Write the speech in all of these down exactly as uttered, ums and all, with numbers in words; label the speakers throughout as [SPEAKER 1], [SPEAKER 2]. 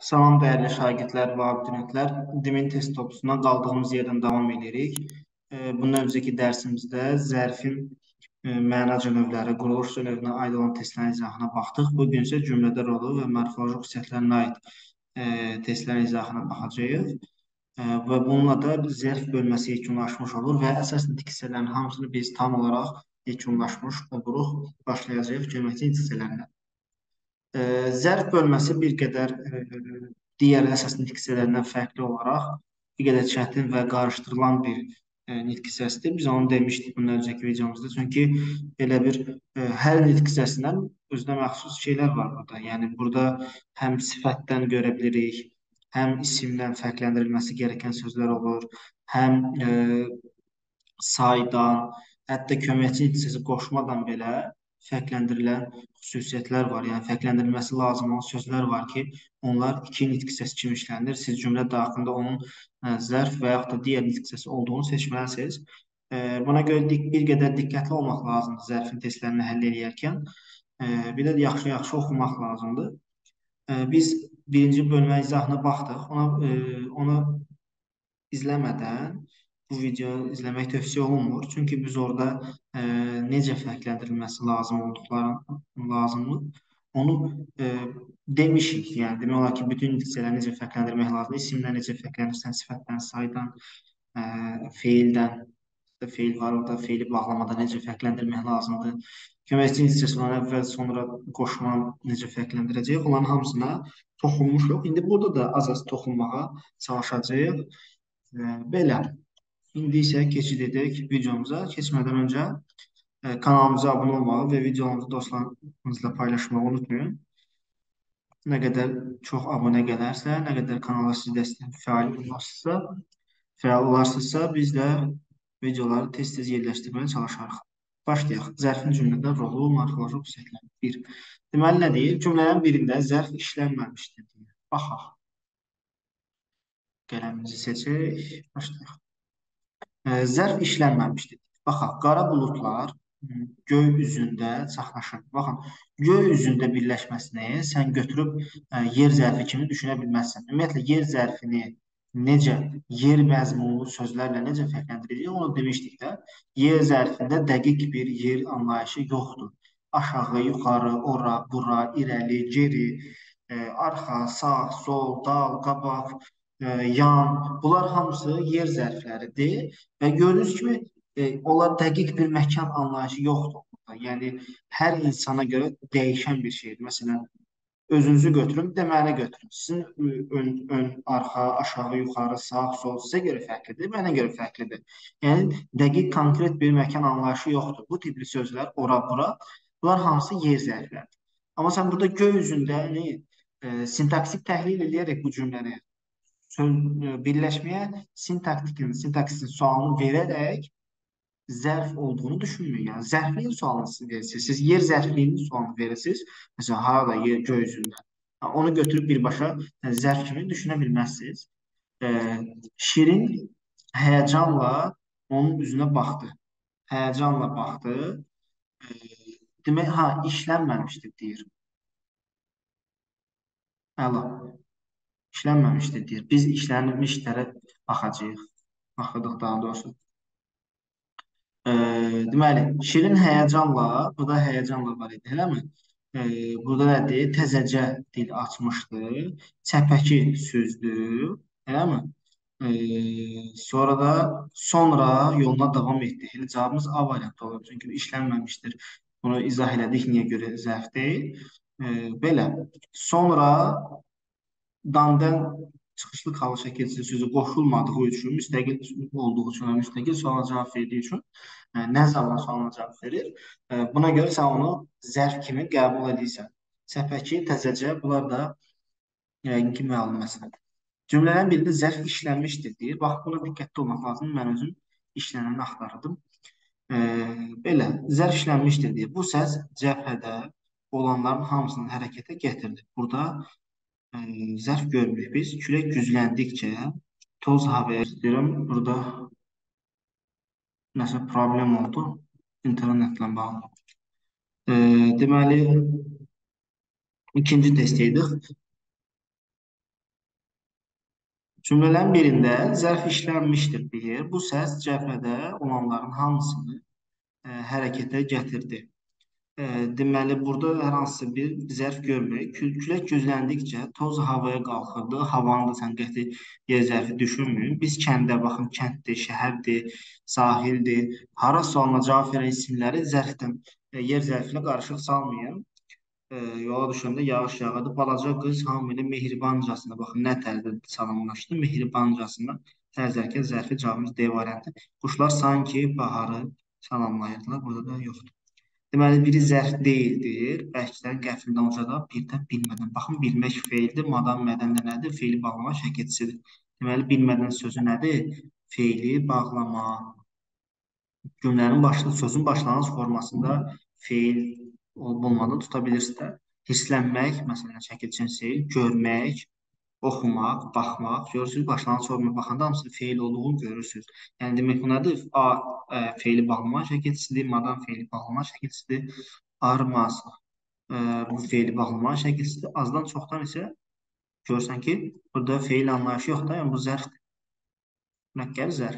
[SPEAKER 1] Salam dəyərli şagirdlər və abituriyentlər. Demin test topusuna qaldığımız yerdən davam edirik. E, Bundan öncəki dərsimizdə zərfin e, mənaca növləri, quruluş növünə aid olan testlərin izahına baxdıq. Bu gün isə cümlədə rolu və morfoloji xüsusiyyətlərinə aid e, testlərin izahına baxacağıq. E, Və bununla da zərf bölməsi yekunlaşmış olur və əsas nitq hissələrin hamısını biz tam olaraq yekunlaşmış oluruq. Başlayacağıq geometri hissələrindən. E, Zərf bölməsi bir qədər e, digər əsas nitq hissələrindən fərqli olaraq bir qədər çətin və qarışdırılan bir e, nitq hissəsidir. Biz onu demişdik bundan öncəki videomuzda. Çünki belə bir e, hər nitq hissəsindən özünə məxsus şeylər var burada. Yəni burada həm sifətdən görə bilirik, həm isimdən fərqləndirilməsi gerəkən sözlər olur, həm e, saydan, hətta köməkçi hissəsi qoşmadan belə fərqləndirilən xüsusiyyətlər var. Yəni fərqləndirilməsi lazım olan sözlər var ki, onlar iki nitq hissəsi kimi işlənir. Siz cümlə daxilində onun ə, zərf və yaxud da digər nitq hissəsi olduğunu seçməlisiniz. E, Buna görə dik, bir qədər diqqətli olmaq lazımdır zərfin testlərini həll edərkən. E, Bir də yaxşı-yaxşı oxumaq lazımdır. E, Biz birinci bölmə izahına baxdıq. Ona, e, onu izləmədən bu videonu izləmək tövsiyə olunmur. Çünki biz orada e, necə fərqləndirilməsi lazım olduqları lazımdır. Onu e, demişik. Yəni demək olar ki, bütün hissələri necə fərqləndirmək lazımdır. İsimlə necə fərqləndirsən, sifətdən, saydan, e, feildən, da feil var orada, feili bağlamada necə fərqləndirmək lazımdır. Köməkçi hissəsi olan əvvəl sonra qoşma necə fərqləndirəcək. Onların hamısına toxunmuşuq. İndi burada da az-az toxunmağa çalışacağıq. E, Belə. İndi isə keçid edək videomuza. Keçmədən öncə e, kanalımıza abunə olmağı və videomuzu dostlarınızla paylaşmağı unutmayın. Nə qədər çox abunə gələrsə, nə qədər kanala siz dəstək fəal olmazsa, fəal olarsınızsa, biz də videoları tez-tez yerləşdirməyə çalışarıq. Başlayaq. Zərfin cümlədə rolu, morfoloji xüsusiyyətləri. Bir. Deməli, nə deyir? Cümlənin birində zərf işlənməmişdir. Baxaq. Qələmimizi seçək. Başlayaq. Zərf işlənməmişdir. Baxaq, qara buludlar göy üzündə çaxnaşır. Baxın, göy üzündə birləşməsini sən götürüb ə, yer zərfi kimi düşünə bilməzsən. Ümumiyyətlə, yer zərfini necə, yer məzmunlu sözlərlə necə fərqləndirəcək, onu demişdik də. Yer zərfində dəqiq bir yer anlayışı yoxdur. Aşağı, yuxarı, ora, bura, irəli, geri, ə, arxa, sağ, sol, dal, qabaq, ə, yan. Bunlar hamısı yer zərfləridir. Və gördüyünüz kimi e, onlar dəqiq bir məkan anlayışı yoxdur. Yəni hər insana görə dəyişən bir şeydir. Məsələn, özünüzü götürün, bir də mənə götürün. Sizin ön, ön, arxa, aşağı, yuxarı, sağ, sol sizə görə fərqlidir, mənə görə fərqlidir. Yəni dəqiq, konkret bir məkan anlayışı yoxdur. Bu tipli sözlər, ora, bura, bunlar hamısı yer zərfləridir. Amma sən burada göy üzündə yəni, e, sintaksik təhlil edərək bu cümləni birləşməyə sintaktikin, sintaksin sualını verərək zərf olduğunu düşünməyin. Yəni zərfliyin sualını siz verirsiniz. Siz yer zərfliyinin sualını verirsiniz. Məsələn, harada yer göy üzündə. Onu götürüb birbaşa yəni, zərf kimi düşünə bilməzsiniz. E, Şirin həyəcanla onun üzünə baxdı. Həyəcanla baxdı. E, Demək, ha, işlənməmişdir deyir. Əla. İşlənməmişdir deyir. Biz işlənmişlərə baxacağıq. Baxırdıq daha doğrusu. E, Deməli, Şirin həyəcanla, burada həyəcanla var idi, eləmi? E, burada nədir? Təzəcə dil açmışdı. Çəpəki süzdü, eləmi? E, Sonra da sonra yoluna davam etdi. Elə cavabımız A variantı olur. Çünki işlənməmişdir. Bunu izah elədik, niyə görə zərf deyil. E, belə. Sonra damdən çıxışlı kalı şəkilçisi sözü qoşulmadığı üçün, müstəqil olduğu üçün, müstəqil sualına cavab verdiyi üçün ə, nə zaman sualına cavab verir? Ə, Buna görə sən onu zərf kimi qəbul edirsən. Səpəki, təzəcə, bunlar da yəqin ki, məlum məsələdir. Cümlələrin birində zərf işlənmişdir deyir. Bax, buna diqqətli olmaq lazım. Mən özüm işlənəni axtarırdım. Ə, Belə, zərf işlənmişdir deyir. Bu səs cəbhədə olanların hamısını hərəkətə gətirdi. Burada zərf görmürük biz. Külək gücləndikcə toz havaya istəyirəm. Burada nəsə problem oldu. İnternetlə bağlı. E, deməli, ikinci test edirik. Cümlələrin birində zərf işlənmişdir deyir. Bu səs cəbhədə olanların hamısını ə, hərəkətə gətirdi. Ə, deməli, burada hər hansı bir zərf görmürük. Kül külək gücləndikcə toz havaya qalxırdı. Havanı da sən qəti yer zərfi düşünməyin. Biz kəndə baxın, kənddir, şəhərdir, sahildir. Hara sualına cavab verən isimləri zərfdən, ə, yer zərfinə qarışıq salmayın. Ə, yola düşəndə yağış yağırdı. Balaca qız hamı ilə mehribancasına baxın, nə tərzdə salamlaşdı. Mehribancasına tərzərkən zərfi cavabımız D variantı. Quşlar sanki baharı salamlayırdılar. Burada da yoxdur. Deməli, biri zərf deyildir. Bəlkədən qəfildən ucada, bir də bilmədən. Baxın, bilmək feildir. Madam mədən də nədir? Feili bağlama şəkilçisidir. Deməli, bilmədən sözü nədir? Feili bağlama. Cümlənin başlı, sözün başlanğıc formasında feil olub-olmadan tuta bilirsiniz. Hirslənmək, məsələn, şəkilçinin feil, görmək, oxumaq, baxmaq. Görürsünüz, başlanğıc formaya baxanda hamısı feil olduğunu görürsünüz. Yəni demək bu nədir? A ə, feili bağlama şəkilçisidir, madam feili bağlama şəkilçisidir, armas ə, bu feili bağlama şəkilçisidir. Azdan çoxdan isə görürsən ki, burada feil anlayışı yoxdur. Yəni bu zərfdir. Mürəkkəb zərf.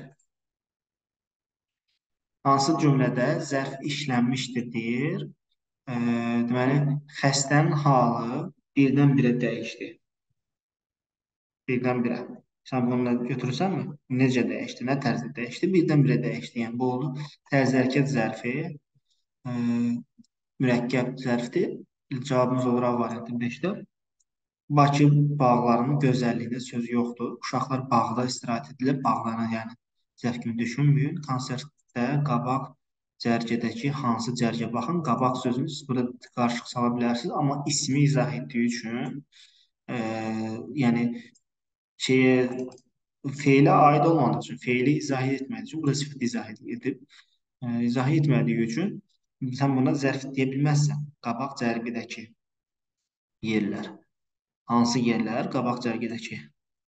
[SPEAKER 1] Hansı cümlədə zərf işlənmişdir deyir. E, deməli, xəstənin halı birdən-birə dəyişdi. Birdən-birə. Sən bunu götürürsənmi? Necə dəyişdi? Nə tərzdə dəyişdi? Birdən-birə dəyişdi. Yəni, bu oldu tərz hərəkət zərfi, e, mürəkkəb zərfdir. Cavabımız olur A variantı beşdə. Bakı bağlarının gözəlliyində söz yoxdur. Uşaqlar bağda istirahət edilir. Bağlarına, yəni zərf kimi düşünməyin. Konsertdə qabaq cərgədəki hansı cərgə baxın. Qabaq sözünü siz burada qarışıq sala bilərsiniz. Amma ismi izah etdiyi üçün e, yəni şeyə feilə aid olmadığı üçün, feili izah etmədiyi üçün, burada sifət izah edib, e, izah etmədiyi üçün sən buna zərf deyə bilməzsən. Qabaq cərgədəki yerlər. Hansı yerlər? Qabaq cərgədəki.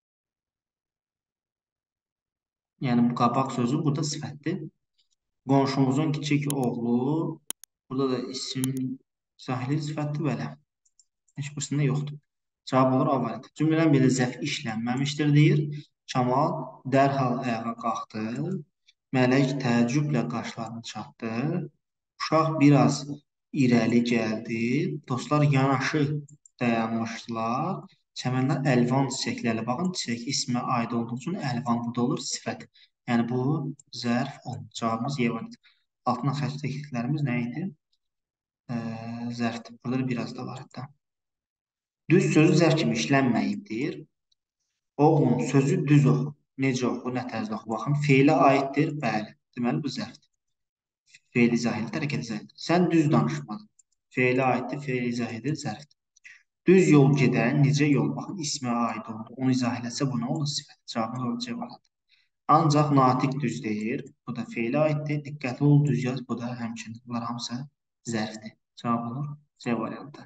[SPEAKER 1] Yəni, bu qabaq sözü burada sifətdir. Qonşumuzun kiçik oğlu, burada da isim zahiri sifətdir, belə. Heç birisində yoxdur. Cavab olur A variantı. Cümlədən belə zərf işlənməmişdir deyir. Kamal dərhal ayağa qalxdı. Mələk təəccüblə qaşlarını çatdı. Uşaq biraz irəli gəldi. Dostlar yanaşı dayanmışdılar. Çəmənlər əlvan çiçəklərlə. Baxın, çiçək ismə aid olduğu üçün əlvan burada olur sifət. Yəni, bu zərf oldu. Cavabımız Y variantı. Altına xətt çəkdiklərimiz nə idi? Ee, zərfdir. Burada biraz da var hətta. Düz sözü zərf kimi işlənməyibdir. Oğlum sözü düz oxu. Necə oxu, nə tərzdə oxu. Baxın, feilə aiddir. Bəli. Deməli, bu zərfdir. Feil izah edir, hərəkət izah edir. Sən düz danışmadın. Feilə aiddir, feil izah edir, zərfdir. Düz yol gedən necə yol? Baxın, ismə aid oldu. Onu izah eləsə bu nə olur? Sifət. Cavabımız olacaq var. Ancaq natiq düz deyir. Bu da feilə aiddir. Diqqətli ol, düz yaz. Bu da həmçinin. Bunlar hamısı zərfdir. Cavab olur C variantı.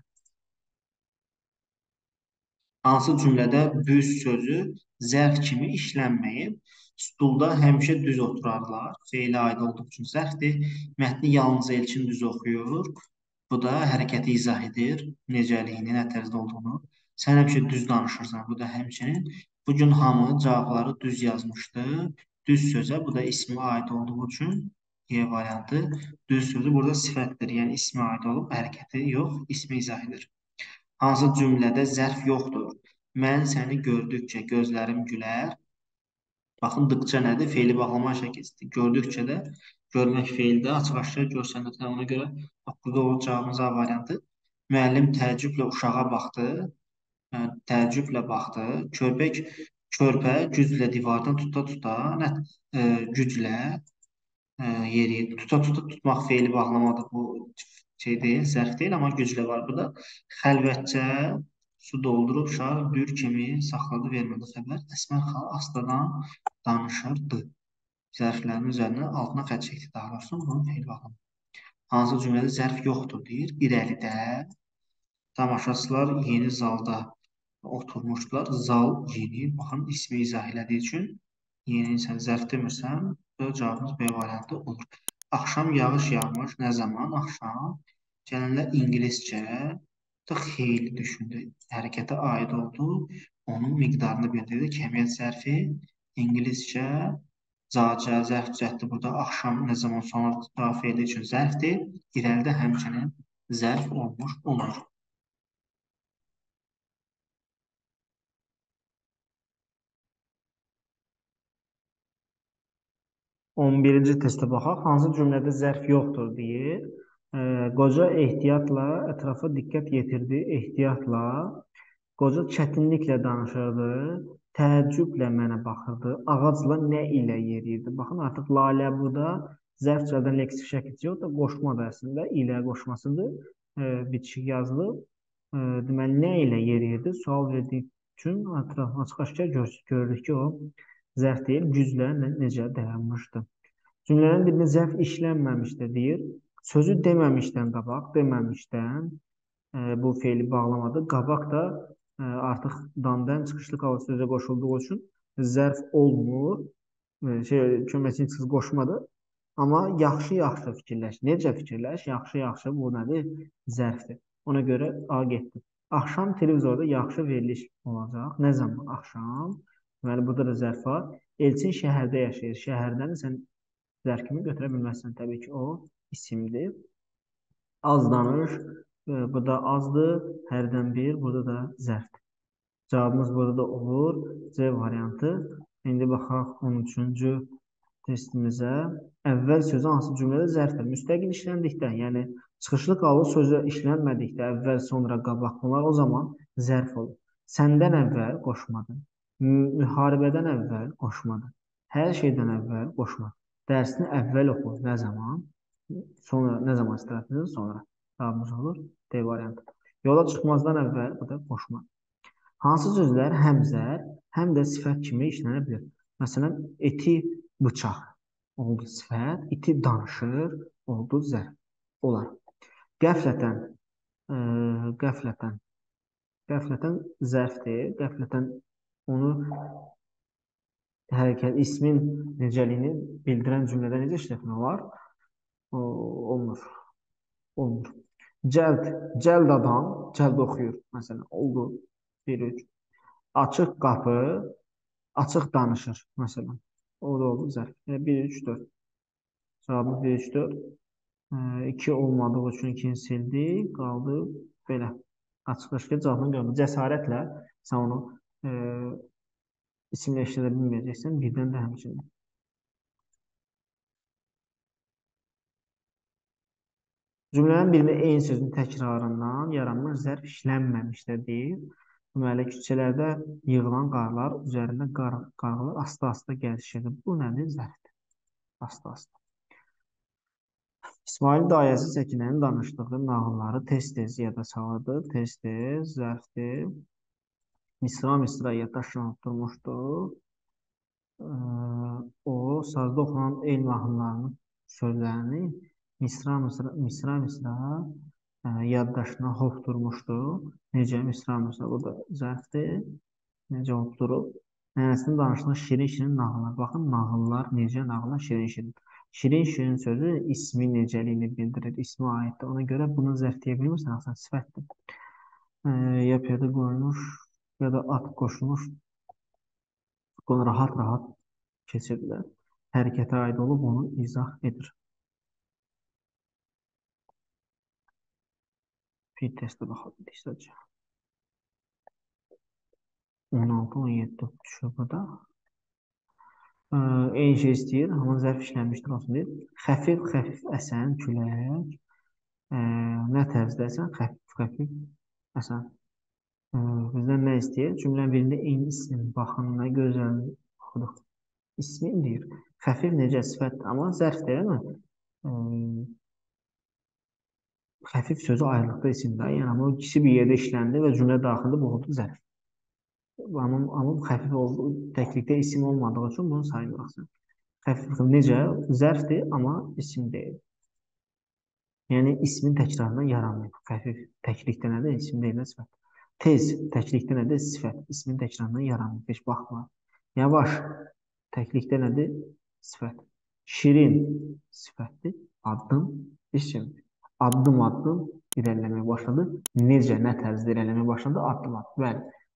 [SPEAKER 1] Hansı cümlədə düz sözü zərf kimi işlənməyib? Stulda həmişə düz oturarlar. Feilə aid olduğu üçün zərfdir. Mətni yalnız Elçin düz oxuyur. Bu da hərəkəti izah edir. Necəliyini, nə tərzdə olduğunu. Sən həmişə düz danışırsan. Bu da həmçinin. Bugün hamı cavabları düz yazmışdı. Düz sözə, bu da ismi aid olduğu üçün Y variantı. Düz sözü burada sifətdir. Yəni ismi aid olub, hərəkəti yox, ismi izah edir. Hansı cümlədə zərf yoxdur? Mən səni gördükcə gözlərim gülər. Baxın, dıqca nədir? Feili bağlama şəkildir. Gördükcə də görmək feildə açıq-aşkar görsəndə də ona görə burada olur cavabımız A variantı. Müəllim təəccüblə uşağa baxdı. Təəccüblə baxdı. Körpək körpə güclə divardan tuta-tuta, nə e, güclə e, yeri tuta-tuta tutmaq feili bağlamadır. Bu şey deyil, zərf deyil, amma güclə var burada. Xəlvətcə su doldurub şar dür kimi saxladı, vermədi xəbər. Əsmər xala astadan danışırdı. Zərflərin üzərinə altına xətt çəkdi. Daha doğrusu bunun feil bağlamı. Hansı cümlədə zərf yoxdur deyir. İrəlidə tamaşaçılar yeni zalda oturmuşdular. Zal yeni. Baxın, ismi izah elədiyi üçün yeni sən zərf demirsən, cavabımız B variantı olur. Axşam yağış yağmış. Nə zaman? Axşam. Gələnlər ingiliscə da xeyli düşündü. Hərəkətə aid oldu. onun miqdarını bildirir. Kəmiyyət zərfi ingiliscə caca, zərf cəhdi burada axşam nə zaman sonra daxil etdiyi üçün zərfdir. İrəlidə həmçinin zərf olmuş olur. on birinci testə baxaq. Hansı cümlədə zərf yoxdur deyir. E, qoca ehtiyatla ətrafa diqqət yetirdi. Ehtiyatla. Qoca çətinliklə danışırdı. Təəccüblə mənə baxırdı. Ağacla nə ilə yeriyirdi? Baxın, artıq Lalə burada zərf cəldən leksik şəkilçi yox da qoşmadır əslində. İlə qoşmasıdır. E, bitişik yazılıb. E, deməli, nə ilə yeriyirdi? Sual verdiyi üçün açıq-aşkar görürük ki, o zərf deyil, güclə necə dayanmışdı. Cümlənin dibində zərf işlənməmişdir deyir. Sözü deməmişdən qabaq, deməmişdən e, bu feili bağlamadı. Qabaq da e, artıq damdan çıxışlı qalı sözə qoşulduğu üçün zərf olmur. E, şey, köməkçi çıxış qoşmadı. Amma yaxşı-yaxşı fikirləş. Necə fikirləş? Yaxşı-yaxşı bu nədir? Zərfdir. Ona görə A getdi. Axşam televizorda yaxşı veriliş olacaq. Nə zaman? Axşam. Deməli, burada da zərf var. Elçin şəhərdə yaşayır. Şəhərdən sən zərf kimi götürə bilməzsən. Təbii ki, o isimdir. Az danış. Burada azdır. Hərdən bir. Burada da zərfdir. Cavabımız burada da olur. C variantı. İndi baxaq on üçüncü testimizə. Əvvəl sözü hansı cümlədə zərfdir? Müstəqil işləndikdə, yəni çıxışlı qalı sözü işlənmədikdə, əvvəl, sonra, qabaq bunlar o zaman zərf olur. Səndən əvvəl qoşmadı. Müharibədən əvvəl qoşmadı. Hər şeydən əvvəl qoşmadı. Dərsini əvvəl oxu. Nə zaman? Sonra, nə zaman istirahət edir? Sonra. Cavabımız olur. D variantı. Yola çıxmazdan əvvəl bu da qoşmadı. Hansı sözlər həm zər, həm də sifət kimi işlənə bilir? Məsələn, eti bıçaq oldu sifət, iti danışır oldu zərf. Olar. Qəflətən, ə, qəflətən, qəflətən zərfdir. Qəflətən onu hərəkət, ismin necəliyini bildirən cümlədə necə işlətmək olar? O, olmur. Olmur. Cəld, cəld adam, cəld oxuyur. Məsələn, oldu. bir üç. Açıq qapı, açıq danışır. Məsələn, oldu, oldu zərf. bir üç dörd. Cavabımız bir üç dörd. iki olmadığı üçün ikini sildik. Qaldı belə. Açıq-aşkar cavabını görmür. Cəsarətlə sən onu e, isimlə işlədə bilməyəcəksən. Birdən də həmçinin. Cümlənin birində eyni sözün təkrarından yaranmış zərf işlənməmişdir deyir. Deməli, küçələrdə yığılan qarlar üzərində qar, qarlar asta-asta gəzişirdi. Bu nədir? Zərfdir. Asta-asta. İsmail dayəsi Səkinənin danışdığı nağılları tez-tez yada salırdı. Tez-tez zərfdir. Misra-misra yaddaşına oturmuşdu. O, sazda oxunan el mahnılarının sözlərini misra-misra yaddaşına hopdurmuşdu. Necə misra-misra? Bu da zərfdir. Necə hopdurub? Nənəsinin danışdığı şirin-şirin nağıllar. Baxın, nağıllar necə nağıllar? Şirin-şirin. Şirin-şirin sözü ismi necəliyini bildirir, ismi aiddir. Ona görə bunu zərf deyə bilmirsən, aslında sifətdir. Ya piyada qoyulmuş, ya da at qoşulmuş, rahat-rahat keçirdilər. Hərəkətə aid olub, onu izah edir. Bir testə baxalım, istəyəcək. on altı on yeddi düşür burada. Eyni şey istəyir, amma zərf işlənmişdir, olsun deyir. Xəfif, xəfif əsən, külək. Nə tərzdəsən? Xəfif, xəfif əsən. Bizdən nə istəyir? Cümlənin birində eyni isim, baxın, nə gözəl oxuduq. İsmin deyir. Xəfif necə sifətdir, amma zərf deyil mi? Xəfif sözü ayrılıqda isimdə, yəni amma o ikisi bir yerdə işləndi və cümlə daxilində bu oldu zərf. Amma, amma xəfif oldu, təklikdə isim olmadığı üçün bunu saymırıq. Xəfif necə? Zərfdir, amma isim deyil. Yəni, ismin təkrarından yaranmayıb. Xəfif təklikdə nədir? İsim deyil, nə sifət. Tez təklikdə nədir? Sifət. İsmin təkrarından yaranmayıb. Heç baxma. Yavaş təklikdə nədir? Sifət. Şirin sifətdir. Addım isimdir. Addım-addım irəliləməyə başladı. Necə, nə tərzdə irəliləməyə başladı? Addım-addım. Bəli.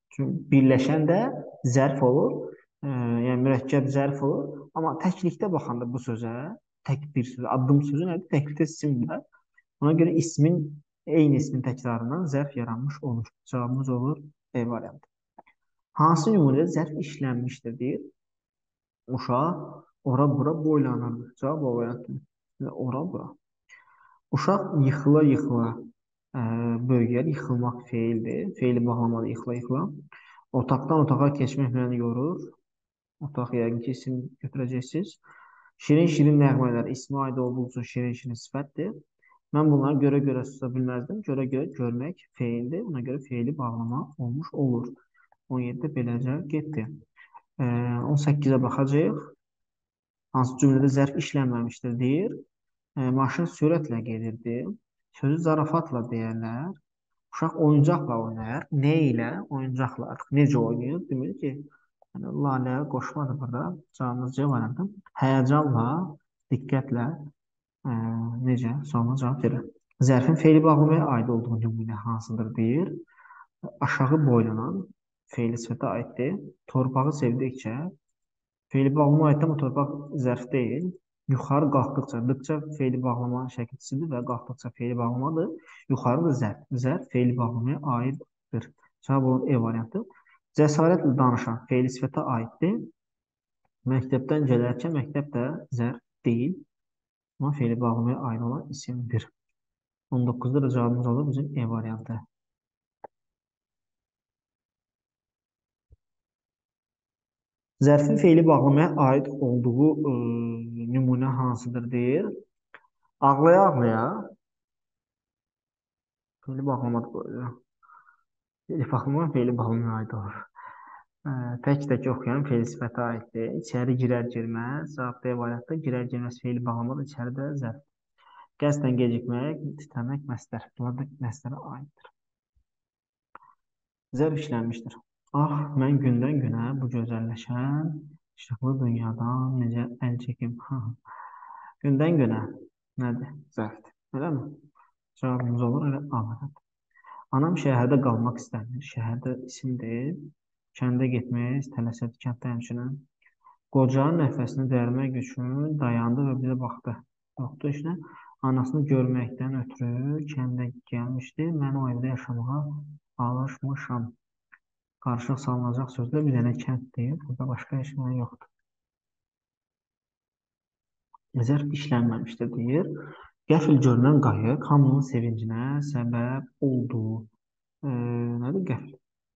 [SPEAKER 1] Çünki birləşən də zərf olur. E, yəni mürəkkəb zərf olur. Amma təklikdə baxanda bu sözə, tək bir söz, addım sözü nədir? Təklikdə isimdir. Ona görə ismin, eyni ismin təkrarından zərf yaranmış olur. Cavabımız olur E variantı. Hansı nümunədə zərf işlənmişdir deyir. Uşaq ora-bura boylanırdı. Cavab o variantı. Ora-bura. Uşaq yıxıla-yıxıla ə, böyüyər. Yıxılmaq feildir. Feili bağlamalı yıxıla-yıxıla. Otaqdan otağa keçmək məni yorur. Otaq yəqin ki, isim götürəcəksiniz. Şirin-şirin nəğmələr ismi aid olduğu üçün şirin-şirin sifətdir. Mən bunları görə-görə susa bilməzdim. Görə-görə görmək feildir. Ona görə feili bağlama olmuş olur. on yeddi beləcə getdi. Ə, on səkkizə baxacağıq. Hansı cümlədə zərf işlənməmişdir deyir. E, maşın sürətlə gedirdi. Sözü zarafatla deyərlər. Uşaq oyuncaqla oynayır. Ne ilə? Oyuncaqla. Artıq necə oynayır? Demir ki, yəni, lalə qoşmadır burada. Cavabımız C variantı. Həyəcanla, diqqətlə e, necə? Sualına cavab verir. Zərfin feili bağlamaya aid olduğu nümunə hansıdır deyir. Aşağı boylanan feili sifətə aiddir. Torpağı sevdikcə feili bağlama aiddir, amma torpaq zərf deyil. Yuxarı qalxdıqca, dıqca feili bağlama şəkilçisidir və qalxdıqca feili bağlamadır. Yuxarı da zərf. Zərf feili bağlamaya aiddir. Cavab olur E variantı. Cəsarətlə danışan feili sifətə aiddir. Məktəbdən gələrkən məktəb də zərf deyil. Amma feili bağlamaya aid olan isimdir. on doqquzda da cavabımız olur bizim E variantı. Zərfin feili bağlamaya aid olduğu e, nümunə hansıdır deyir. Ağlaya-ağlaya feili bağlamadır qoyuyor. Feili bağlama feili bağlamaya aid olur. E, tək-tək oxuyan feili sifətə aiddir. İçəri girər-girməz, cavab D variantda girər-girməz feili bağlamadır, içəridə zərf. Qəsdən gecikmək, titrəmək, məstər. Bunlar da məstərə aiddir. Zərf işlənmişdir. Ah, mən gündən-günə bu gözəlləşən işıqlı dünyadan necə əl çəkim. Gündən-günə nədir? Zərfdir. Eləmi? Cavabımız olur, elə A. Anam şəhərdə qalmaq istəmir. Şəhərdə isimdir. Kəndə getmək, tələsədi kənddə həmçinin. Qoca nəfəsini dərmək üçün dayandı və bizə baxdı. Baxdı işlə. Anasını görməkdən ötürü kəndə gəlmişdi. Mən o evdə yaşamağa alışmışam. Qarışıq salınacaq sözlə bir dənə kənd deyil. Burada başqa heç nə yoxdur. Zərf işlənməmişdir deyir. Qəfil görünən qayıq hamının sevincinə səbəb oldu. E, nədir qəfil?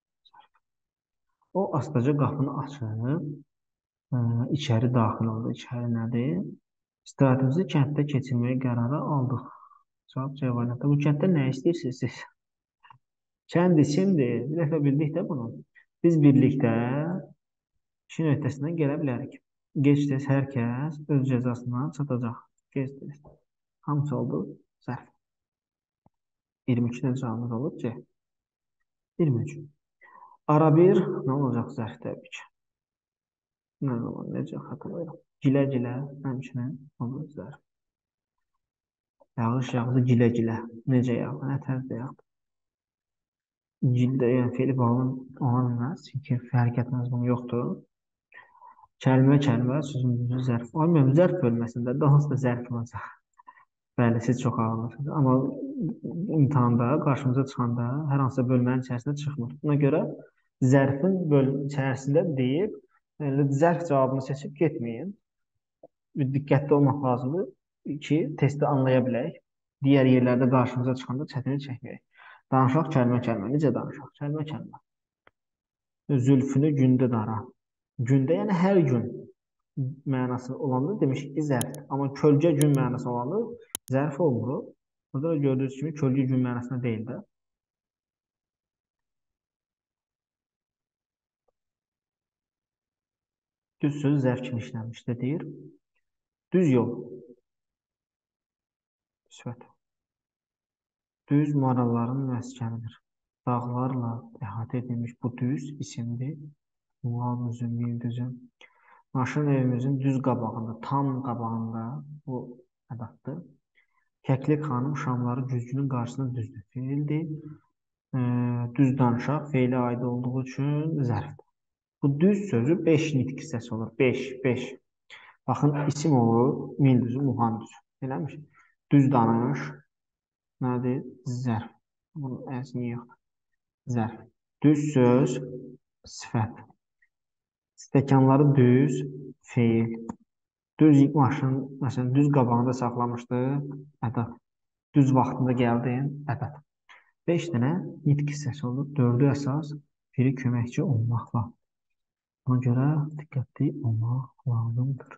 [SPEAKER 1] O astaca qapını açıb e, içəri daxil oldu. İçəri nədir? İstirahətimizi kənddə keçirməyə qərarı aldıq. Cavab C variantı. Bu kənddə nə istəyirsiniz siz? Kənd isimdir. Bir dəfə bildik də bunu. Biz birlikdə işin öhdəsindən gələ bilərik. Gec-tez hər kəs öz cəzasından çatacaq. Gec-tez. Hamısı oldu zərf. iyirmi ikidə cavabımız olur C. iyirmi üç. Ara bir nə olacaq zərf təbii ki. Nə zaman, necə xatırlayıram. Gilə-gilə həmçinin olur zərf. Yağış yağdı gilə-gilə. Necə yağdı? Nə tərzdə yağdı? Gildə, yəni feili bağlı ola bilməz. Çünki fərq etməz bunu yoxdur. Kəlmə-kəlmə sözün düzü zərf. Olmuyor, zərf bölməsində daha da zərf olacaq. Bəli, siz çox ağırlırsınız. Amma imtahanda, qarşımıza çıxanda hər hansısa bölmənin içərisində çıxmır. Buna görə zərfin bölüm içərisində deyib, yəni, zərf cavabını seçib getməyin. Diqqətli olmaq lazımdır ki, testi anlaya bilək. Digər yerlərdə qarşımıza çıxanda çətinlik çəkməyək. Danışaq kəlmə-kəlmə. Necə danışaq? Kəlmə-kəlmə. Zülfünü gündə dara. Gündə, yəni hər gün mənası olanda demişik ki, zərf. Amma kölgə gün mənası olanda zərf olmur. Burada da gördüyünüz kimi kölgə gün mənasında deyil də. Düz söz zərf kimi işlənmişdir, deyir. Düz yol. Sifət. Düz maralların məskənidir. Dağlarla əhatə edilmiş bu düz isimdir. Muğal düzün, mil düzün. Maşın evimizin düz qabağında, tam qabağında bu ədatdır. Kəklik xanım şamları güzgünün qarşısında düzdür. Feildir. E, düz danışaq feili aid olduğu üçün zərfdir. Bu düz sözü beş nitq hissəsi olur. beş, beş. Baxın, isim olur, mil düzü, muğam düzü. Eləmiş. Düz danış, nədir? Zərf. Bunun əzmi yox. Zərf. Düz söz, sifət. Stəkanları düz, feil. Düz maşın, məsələn, düz qabağında saxlamışdı, ədəd. Düz vaxtında gəldin, ədəd. beş dənə nitq hissəsi olur. dördü əsas, biri köməkçi olmaqla. Ona görə diqqətli olmaq lazımdır.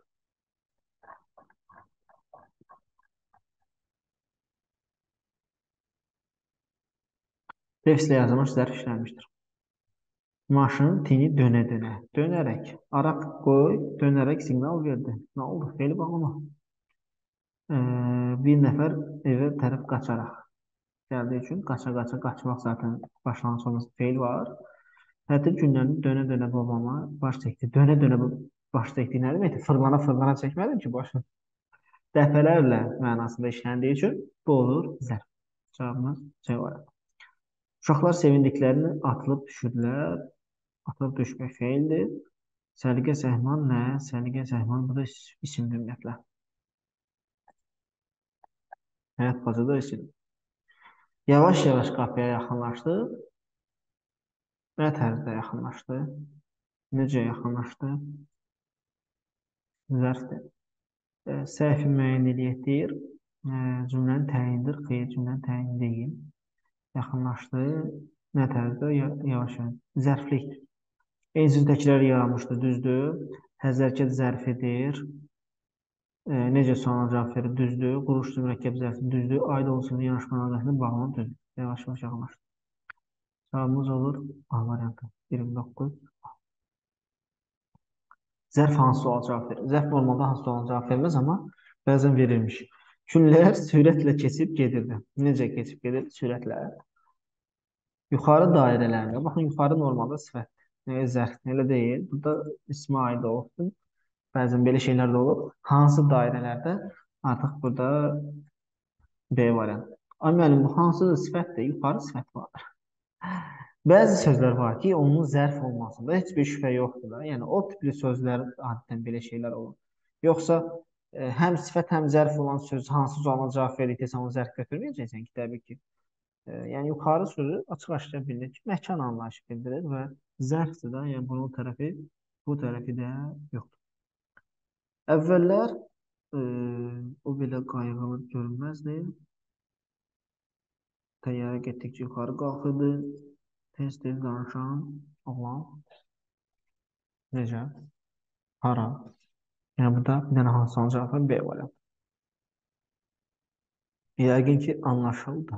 [SPEAKER 1] Refslə yazılmış zərf işlənmişdir. Maşın tini dönə-dönə, dönərək, araq qoy, dönərək siqnal verdi. Nə oldu? Feili bağlama. Ee, bir nəfər evə tərəf qaçaraq gəldiyi üçün qaça-qaça qaçmaq zaten başlanğıc olması feil var. Tətil günlərində dönə-dönə babama baş çəkdi. Dönə-dönə baş çəkdi nə deməkdir? Fırlana-fırlana çəkmədim ki başını. Dəfələrlə mənasında işləndiyi üçün bu olur zərf. Cavabımız C var. Uşaqlar sevindiklərini atılıb düşürdülər. Atılıb düşmək feildir. Səliqə səhman nə? Səliqə səhman bu da isimdir ümumiyyətlə. Həyat bacı da isim. Yavaş-yavaş qapıya yaxınlaşdı. Nə tərzdə yaxınlaşdı? Necə yaxınlaşdı? Zərfdir. E, səhvi müəyyən eləyir. E, cümlənin təyindir. Xeyr, cümlənin təyin deyil. Yaxınlaşdı. Nə tərzdə? Yavaş-yavaş. Zərflikdir. Ensizdəkilər yaranmışdı, düzdür. Həzərkət zərfidir. E, necə sualına cavab verir, düzdür. Quruşlu mürəkkəb zərfi, düzdür. Aid olsun yanaşma əlaqəsində bağlanan düzdür. Yavaş-yavaş yaxınlaşdı. Cavabımız olur A variantı. iyirmi doqquz. Zərf hansı sual cavab verir? Zərf normalda hansı sual cavab verməz, amma bəzən verilmiş. Günlər sürətlə keçib gedirdi. Necə keçib gedir? Sürətlə. Yuxarı dairələrdə, baxın, yuxarı normalda sifət. E, zərf elə deyil. Burada ismi aid olsun. Bəzən belə şeylər də olur. Hansı dairələrdə? Artıq burada B variantı. Ay müəllim, bu hansı sifətdir? Yuxarı sifət var. Bəzi sözlər var ki, onun zərf olmasında heç bir şübhə yoxdur da. Yəni, o tipli sözlər adətən belə şeylər olur. Yoxsa e, həm sifət, həm zərf olan söz hansı sualına cavab verirsə, onu zərf götürməyəcəksən ki, təbii ki. E, yəni, yuxarı sözü açıq-aşkar bilinir ki, məkan anlayışı bildirir və zərfdir da, yəni bunun tərəfi, bu tərəfi də yoxdur. Əvvəllər e, o belə qayğılı görünməzdi. Təyyarə getdikcə yuxarı qalxırdı. Tez-tez danışan oğlan. Necə? Hara? Yəni, burada bir dənə hansı cavab var? B variantı. Yəqin ki, anlaşıldı.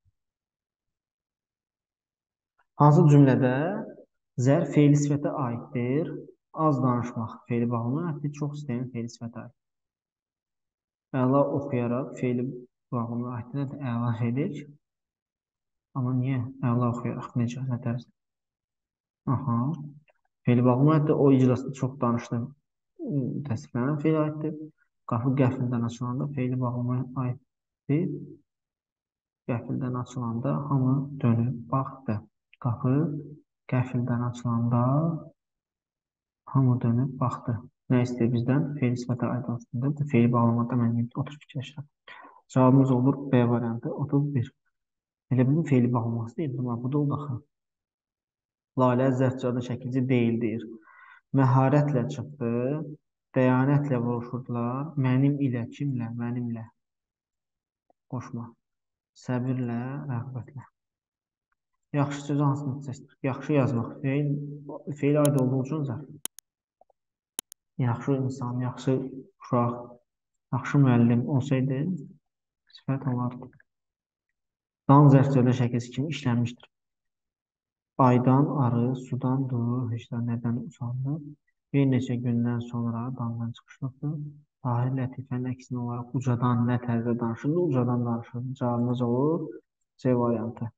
[SPEAKER 1] Hansı cümlədə zərf feili sifətə aiddir? Az danışmaq feili bağlamına aiddir, çox istəyən feili sifətə aiddir. Əla oxuyaraq feili bağlamına aiddir. Nədir? Əla feil. Amma niyə? Əla oxuyaraq. Necə? Nə tərz? Aha. Feili bağlamına aiddir. O iclasda çox danışdı. Təsdiqlənən feil aiddir. Qapı qəfildən açılanda feili bağlamaya aiddir. Qəfildən açılanda hamı dönüb baxdı. Qapı qəfildən açılanda hamı dönüb baxdı. Nə istəyir bizdən? Feil sifətə aid olsundur. Feili bağlamada mən oturub fikirləşirəm. Cavabımız olur B variantı otuz bir. Elə bunun feili bağlaması deyil. Bunlar bu da oldu axı. Lalə zərfçada şəkilci deyildir. Məharətlə çıxdı. Dəyanətlə vuruşurdular. Mənim ilə, kimlə? Mənimlə. Qoşma. Səbirlə, rəğbətlə. Yaxşı söz hansını seçdik? Yaxşı yazmaq. Feil, feil aid olduğu üçün zərf. Yaxşı insan, yaxşı uşaq, yaxşı müəllim olsaydı, sifət olardı. Dan zərfçədə şəkilsi kimi işlənmişdir. Aydan arı, sudan duru, heçdən nədən usandı. Bir neçə gündən sonra dandan çıxışlıqdır. Tahir Lətifənin əksinə olaraq ucadan nə tərzdə danışırdı? Ucadan danışırdı. Cavabımız olur C variantı.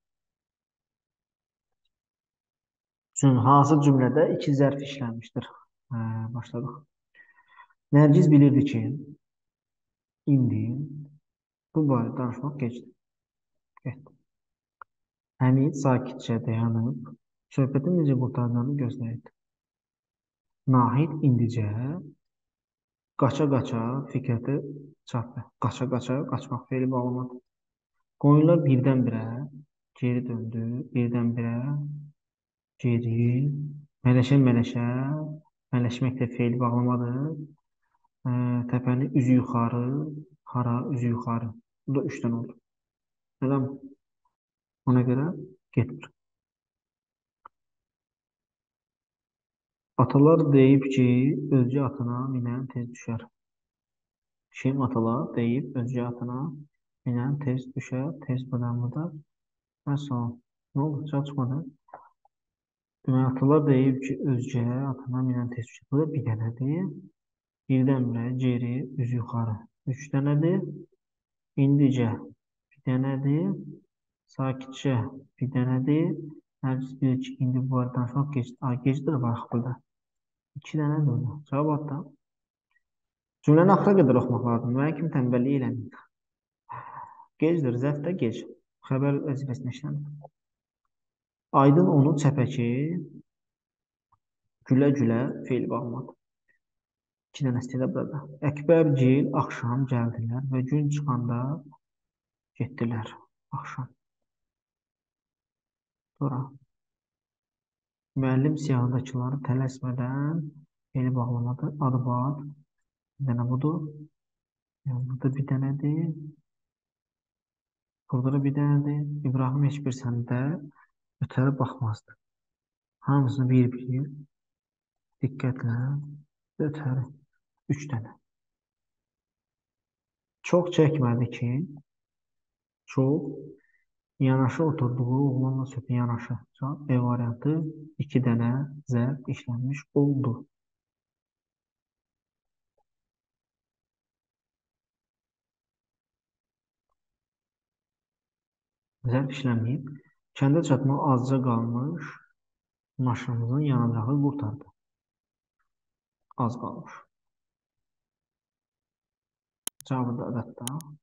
[SPEAKER 1] Üçün hansı cümlədə iki zərf işlənmişdir? Hə, başladıq. Nərgiz bilirdi ki, indi bu barədə danışmaq keçdi. Getdi. Həmid sakitcə dayanıb, söhbətin necə qurtardığını gözləyirdi. Nahid indicə qaça-qaça Fikrətə çatdı. Qaça-qaça qaçmaq feili bağlamadı. Qoyunlar birdən-birə geri döndü, birdən-birə geri, mələşə-mələşə, mələşmək də feili bağlamadı. Ə, təpənin üzü yuxarı, hara, üzü yuxarı. Bu da üçdən oldu. Neden? Ona görə getmir. Atalar deyib ki, özgə atına minən tez düşər. Kim atalar deyib özgə atına minən tez düşər, tez badamlıdır. Və son. Ne oldu? Çalışmadı. Demək, atalar deyib ki, özgə atına minən tez düşər. Bu da bir dənədir. Birdən-birə geri, üz yuxarı. Üç dənədir. İndicə bir dənədir. Sakitcə bir dənədir. Nərgiz bilir ki, indi bu var danışmaq gecdir. Ay, gecdir də var burada. İki dənə də oldu. Cavab atda. Cümləni axıra qədər oxumaq lazım. Mənə kimi tənbəllik eləməyib. Gecdir, zəfdə gec. Xəbər vəzifəsində işləmir. Aydın onu çəpəki gülə-gülə feil bağlamadı. İki dənə istəyir burada. Əkbər Gil axşam gəldilər və gün çıxanda getdilər. Axşam. Sonra müəllim siyahıdakıları tələsmədən feili bağlamadı. Adı var. Bir dənə budur. Yəni, burada bir dənədir. Burada da bir dənədir. İbrahim heç bir səndə ötəri baxmazdı. Hamısını bir-bir diqqətlə ötəri. Üç dənə. Çox çəkmədi ki, çox yanaşı oturduğu oğlanla söhbət yanaşı. B variantı iki dənə zərf işlənmiş oldu. Zərf işlənməyib. Kəndə çatmaq azca qalmış. Maşınımızın yanacağı qurtardı. Az qalmış. Cavabı da ədətdə.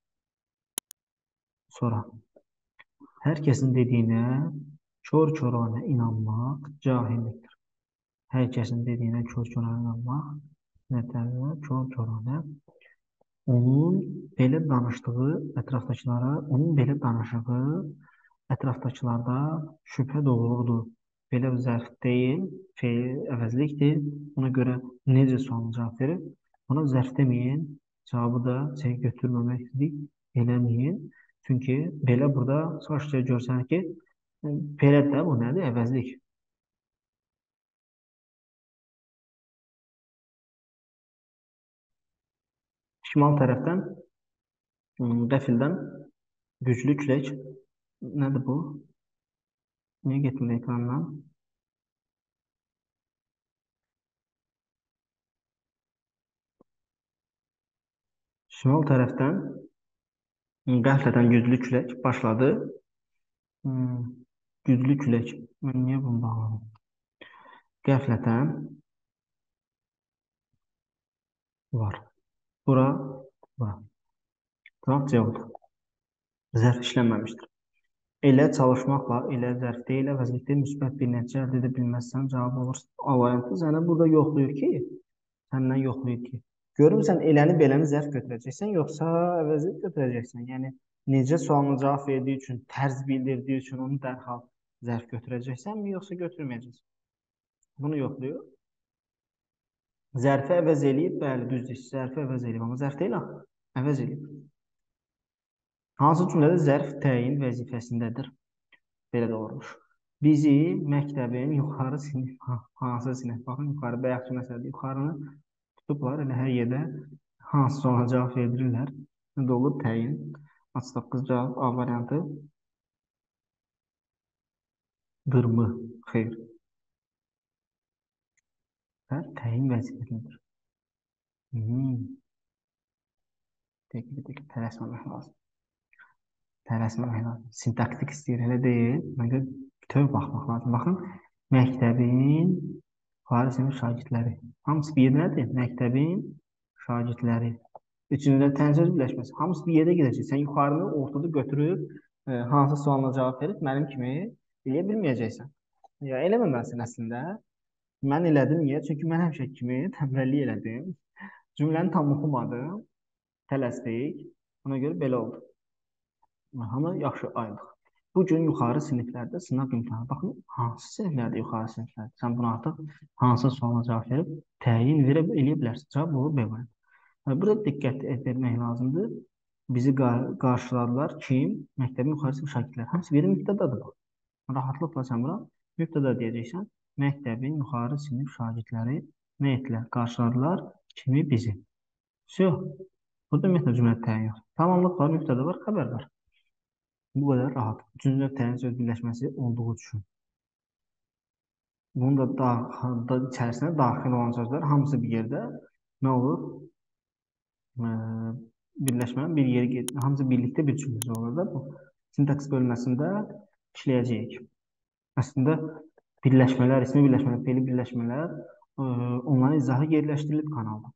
[SPEAKER 1] Sonra. Hər kəsin dediyinə kör-körənə inanmaq cahillikdir. Hər kəsin dediyinə kör-körənə inanmaq nətərdir? Kör-körənə. Onun belə danışdığı ətrafdakılara, onun belə danışığı ətrafdakılarda şübhə doğururdu. Belə bir zərf deyil, feil əvəzlikdir. Ona görə necə sualını cavab verir? Ona zərf deməyin, cavabı da şey götürməməkdir, eləməyin. Çünki belə burada saçıca görsənir ki, belə də bu nədir? Əvəzlik. Şimal tərəfdən qəfildən güclü külək. Nədir bu? Niyə getmir ekrandan? Şimal tərəfdən qəflətən güclü külək başladı. Hmm, güclü külək. Mən niyə bunu bağladım? Qəflətən var. Bura, bura. Tamam, C oldu. Zərf işlənməmişdir. Elə çalışmaqla, elə zərf deyil, əvəzlikdə müsbət bir nəticə əldə edə bilməzsən, cavab olur. A variantı sənə burada yoxlayır ki, səndən yoxlayır ki, görürsən eləni beləni zərf götürəcəksən, yoxsa əvəzlik götürəcəksən. Yəni, necə sualına cavab verdiyi üçün, tərz bildirdiyi üçün onu dərhal zərf götürəcəksənmi, yoxsa götürməyəcəksən? Bunu yoxlayır. Zərfi əvəz eləyib, bəli, düzdür, zərfi əvəz eləyib, amma zərf deyil, əvəz eləyib. Hansı cümlədə zərf təyin vəzifəsindədir? Belə də olmuş. Bizi məktəbin yuxarı sinif, hansı sinif, baxın, yuxarı, bəyəxçi məsələdir, yuxarını tutublar, elə hər yerdə hansı ona cavab verdirirlər. Nə də olur, təyin. altmış doqquz cavab, A variantı. Qırmı, xeyr. Və təyin vəzifəsidir. Hmm. Təkli, təkli, tələsməmək lazım. Tələsməmək lazım. Sintaktik istəyir, elə deyil. Mən görə bütöv baxmaq lazım. Baxın, məktəbin yuxarı sinif şagirdləri. Hamısı bir yerdə nədir? Məktəbin şagirdləri. Üçüncüdə tənzöz birləşməsi. Hamısı bir yerdə gedəcək. Sən yuxarını ortada götürüb e, hansı sualına cavab verib mənim kimi eləyə bilməyəcəksən. Ya eləməməlisən əslində. Mən elədim niyə? Çünki mən həmişə kimi tənbəllik elədim. Cümləni tam oxumadım, tələsdik. Ona görə belə oldu. Amma yaxşı ayılıq. Bu gün yuxarı siniflərdə sınaq imtahanı. Baxın, hansı siniflərdə yuxarı siniflərdə? Sən bunu artıq hansı sualına cavab verib təyin verə eləyə bilərsən. Cavab olur B variantı. Burada diqqət etmək lazımdır. Bizi qarşıladılar kim? Məktəbin yuxarı sinif şagirdləri. Hamısı biri mübtədadır. Bax. Rahatlıqla sən bura mübtəda deyəcəksən. Məktəbin yuxarı sinif şagirdləri nə etdilər? Qarşıladılar kimi bizi. Все. Burada ümumiyyətlə cümlə təyin yox. Tamamlıq var, mübtəda var, xəbər var. Bu qədər rahat. Üçüncü növ təyin söz birləşməsi olduğu üçün. Bunun da, da, da içərisinə daxil olan sözlər hamısı bir yerdə nə olur? E, birləşmənin bir yeri gedir. Hamısı birlikdə bir cümləsi olur da bu. Sintaks bölməsində işləyəcəyik. Əslində birləşmələr, ismi birləşmələr, fe'li birləşmələr e, onların izahı yerləşdirilib kanalda.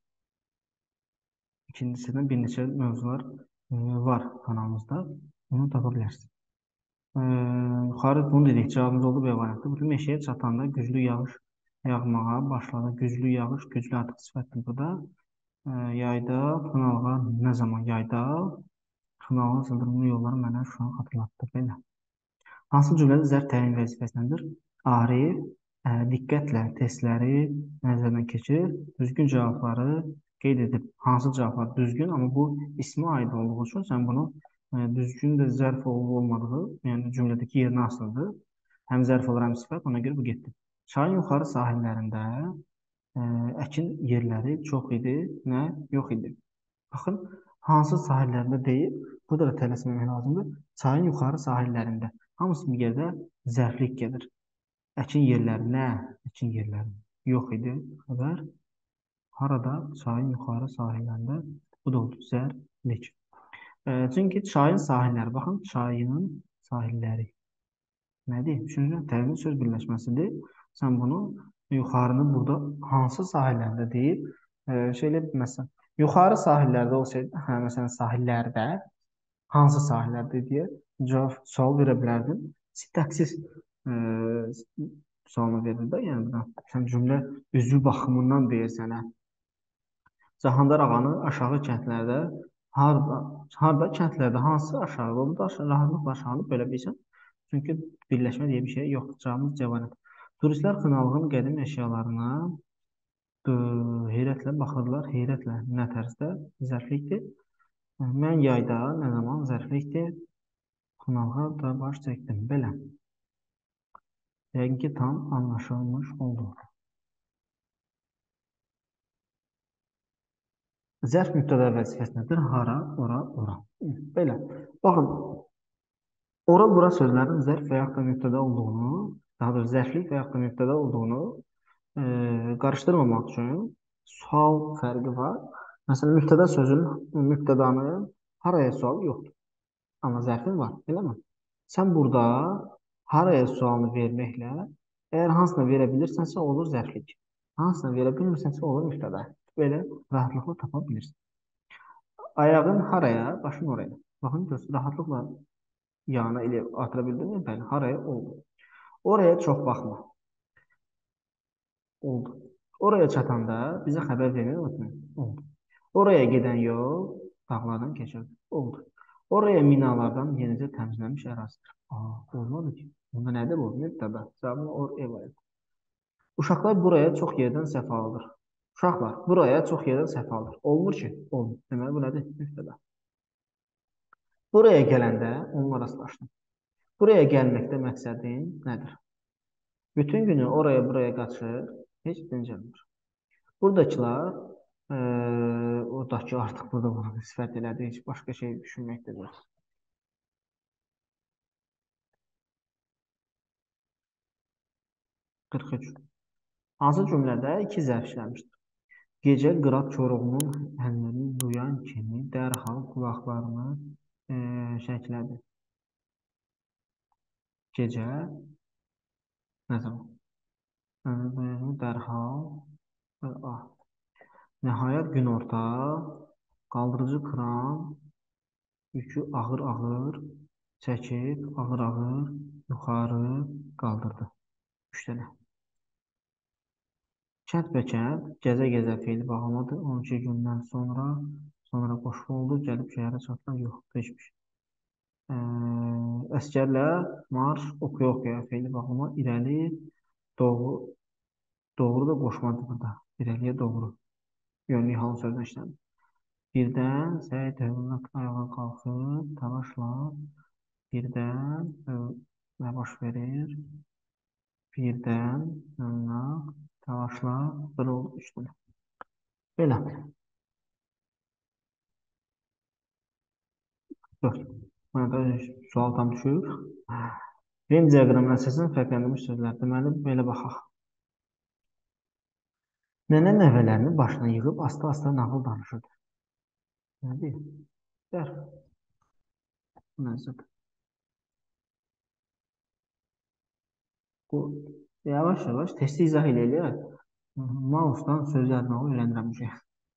[SPEAKER 1] İkincisindən bir neçə mövzular e, var kanalımızda. Onu tapa bilərsiniz. Ee, yuxarı bunu dedik, cavabımız oldu B variantı. Bugün meşəyə çatanda güclü yağış yağmağa başladı. Güclü yağış, güclü artıq sifətdir burada. Ee, yayda, xınalğa nə zaman yayda? Xınalğın sıldırımlı yolları mənə şu an xatırlatdı. Belə. Hansı cümlədə zərf təyin vəzifəsindədir? Arif ə, diqqətlə testləri nəzərdən keçirir, düzgün cavabları qeyd edib. Hansı cavablar düzgün, amma bu ismi aid olduğu üçün sən bunu ə, düzgün də zərf olub olmadığı, yəni cümlədəki yerinə asılıdır. Həm zərf olur, həm sifət, ona görə bu getdi. Çayın yuxarı sahillərində ə, əkin yerləri çox idi, nə? Yox idi. Baxın, hansı sahillərində deyil, burada da tələsməmək lazımdır. Çayın yuxarı sahillərində. Hamısı bir yerdə zərflik gedir. Əkin yerləri nə? Əkin yerləri yox idi. Xəbər. Harada? Çayın yuxarı sahillərində. Bu da oldu zərflik. E, çünki çayın sahilləri, baxın, çayın sahilləri nədir? Üçüncü təyin söz birləşməsidir. Sən bunu yuxarını burada hansı sahillərdə deyib, e, şeylə bilməsən. Yuxarı sahillərdə olsaydı, hə, məsələn, sahillərdə, hansı sahillərdə deyə cavab sual verə bilərdim. Sintaksis e, sualını verir də, yəni buna. Sən cümlə üzvü baxımından deyir sənə. Cahandar ağanı aşağı kəndlərdə, harda, harda kəndlərdə, hansı aşağı, bu da aşağı, rahatlıqla aşağını bölə bilirsən. Çünki birləşmə deyə bir şey yoxdur. Cavabımız cəvanət. Turistlər xınalığın qədim əşyalarına heyrətlə baxırlar. Heyrətlə nə tərzdə? Zərflikdir. Mən yayda nə zaman zərflikdir? Xınalığa da baş çəkdim. Belə. Yəqin ki, tam anlaşılmış oldu. Zərf mübtəda vəzifəsindədir. Hara, ora, ora. Belə. Baxın, ora, bura sözlərin zərf və yaxud da mübtəda olduğunu, daha doğrusu zərflik və yaxud da mübtəda olduğunu e, qarışdırmamaq üçün sual fərqi var. Məsələn, mübtəda sözünün mübtədanı haraya sual yoxdur. Amma zərfin var, eləmi? Sən burada haraya sualını verməklə, əgər hansına verə bilirsənsə, olur zərflik. Hansına verə bilmirsənsə, olur mübtəda. Belə rahatlıqla tapa bilirsən. Ayağın haraya, başın oraya. Baxın, rahatlıqla yana elə atıra bildin mi? Bəli, haraya oldu. Oraya çox baxma. Oldu. Oraya çatanda bizə xəbər verməyi unutmayın. Oldu. Oraya gedən yol dağlardan keçirdi. Oldu. Oraya minalardan yenicə təmizlənmiş ərazidir. Aa, olmadı ki. Bunda nədir bu? Mübtəda. Cavabı or ev ayır. Uşaqlar buraya çox yerdən səhv alır. Uşaqlar buraya çox yerdən səhv alır. Olmur ki, olmur. Deməli, bu nədir? Mübtəda. Buraya gələndə onunla rastlaşdım. Buraya gəlməkdə məqsədin nədir? Bütün günü oraya buraya qaçır, heç dincəlmir. Buradakılar, e, oradakı artıq burada bunu sifət elədi, heç başqa şey düşünməkdir. qırx üç. Hansı cümlədə iki zərf işləmişdir? Gecə qıraq Koroğlunun əllərini duyan kimi dərhal qulaqlarını e, şəklədi. Gecə nə zaman? Əllərini dərhal ah. Nəhayət günorta qaldırıcı kran yükü ağır-ağır çəkib, ağır-ağır yuxarı qaldırdı. Üç dənə. Kənd-bəkənd, gəzə-gəzə feili bağlamadı. on iki gündən sonra, sonra qoşu oldu, gəlib şəhərə çatdan yox, keçmiş. Əskərlər marş, oxuya-oxuya feili bağlama, irəli, doğru, doğru da qoşmadı burada. İrəliyə doğru. Yönlük halın sözünə işlənir. Birdən Səid Hövlünak ayağa qalxıb, təlaşla, birdən nə baş verir? Birdən Hövlünak təlaşla, belə oldu üstünə. Belə. Yox. Mənə sual tam düşür. Venn diaqramı əsasında fərqləndirilmiş sözlər. Deməli, belə baxaq. Nənə nəvələrini başına yığıb asta-asta nağıl danışırdı. Nədir? Dərf. Nəzir. Bu, yavaş-yavaş testi izah eləyək. Mause'dan söz yazmağı öyrəndirmişik.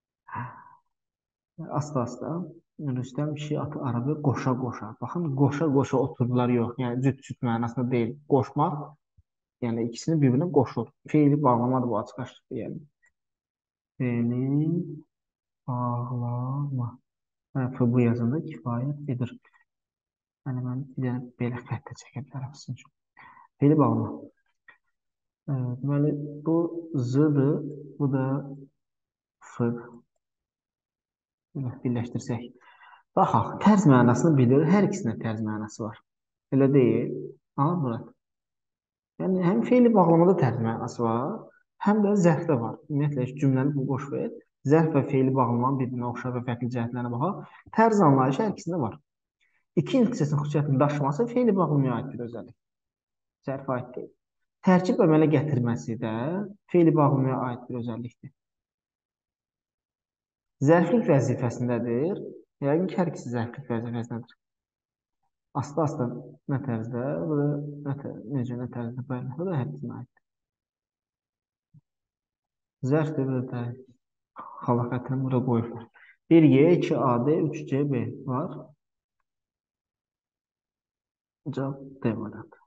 [SPEAKER 1] Asta-asta Rüstəm kişi atı arabaya qoşa-qoşa. Baxın, qoşa-qoşa oturdular yox. Yəni cüt-cüt mənasında deyil. Qoşmaq, yəni ikisini bir-birinə qoşur. Feili bağlamadır bu açıq-aşıq yəni. Feili bağlama. F bu yazında kifayət edir. Yəni mən yəni, belə xəttə çəkə bilərəm sizin üçün. Feili bağlama. Deməli, bu Z-dır, bu da F-dır. Birləşdirsək. Baxaq, tərz mənasını bilir, hər ikisində tərz mənası var. Elə deyil. Anladın Murad? Yəni, həm feili bağlamada tərz mənası var, həm də zərfdə var. Ümumiyyətlə, cümləni bu boş ver. Zərf və feili bağlamanın bir-birinə oxşar və fərqli cəhətlərinə baxaq. Tərz anlayışı hər ikisində var. İki intisəsinin xüsusiyyətini daşıması feili bağlamaya aid bir özəllik. Zərfə aid deyil. Tərkib əmələ gətirməsi də feili bağlamaya aid bir özəllikdir. Zərflik vəzifəsindədir. Yəqin ki, hər ikisi zərflik vəzifəsindədir. Asta-asta nə tərzdə, bu da nə tərzdə, necə nə tərzdə, bəli, bu da hər ikisinə aiddir. Zərfdir, bu da xalaqətini burada qoyurlar. bir Y, iki A D, üç C B var. Cavab D variantı.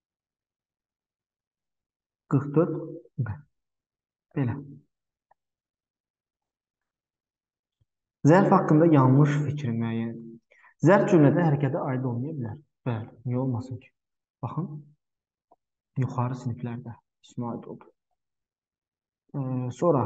[SPEAKER 1] qırx dörd B. Belə. Zərf haqqında yanlış fikri müəyyən edin. Zərf cümlədə hərəkətə aid olmaya bilər. Bəli, niyə olmasın ki? Baxın, yuxarı siniflərdə ismə aid oldu. Ee, sonra,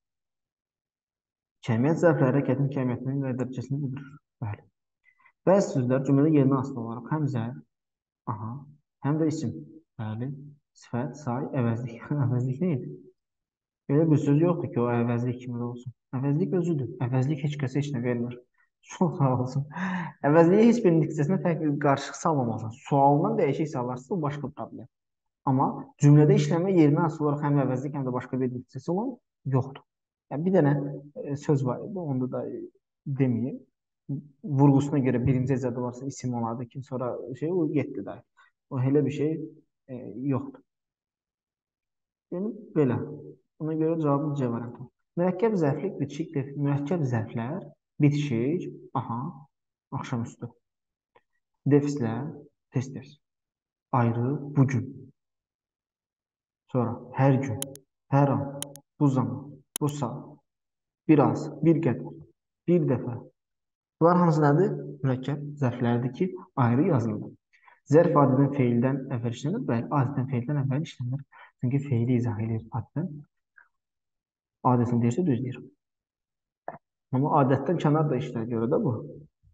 [SPEAKER 1] kəmiyyət zərfləri hərəkətin kəmiyyətinin və dərəcəsini bildirir. Bəli. Bəzi sözlər cümlədə yerinə asılı olaraq həm zərf, aha, həm də isim. Bəli, sifət, say, əvəzlik. Əvəzlik nə idi? Belə bir söz yoxdur ki, o əvəzlik kimi də olsun. Əvəzlik özüdür. Əvəzlik heç kəsə heç nə vermir. Çox sağ olsun. Əvəzliyi heç bir diksiyasına fərqli qarışıq salmamalısan. Sualından dəyişik sallarsa, o başqa problem. Amma cümlədə işləmə yerinə asılı olaraq həm əvəzlik, həm də başqa bir diksiyası olan yoxdur. Yəni, bir dənə e, söz var idi, onda da e, deməyim. Vurğusuna görə birinci əcədə varsa isim olardı ki, sonra şey o getdi də. O elə bir şey e, yoxdur. Yəni, belə. Ona görə cavabım C variantı. Mürəkkəb zərflik, bitişik, mürəkkəb zərflər, bitişik, aha, axşamüstü. Defislər, tez-tez. Ayrı, bugün. Sonra, hər gün, hər an, bu zaman, bu saat, biraz, bir qədər, bir dəfə. Bunlar hansı nədir? Mürəkkəb zərflərdir ki, ayrı yazılır. Zərf adədən feildən əvvəl işlənir və adədən feildən əvvəl işlənir. Çünki feili izah edir adədən. Adətini deyirsə düz deyir. Amma adətdən kənar da işlər görə də bu.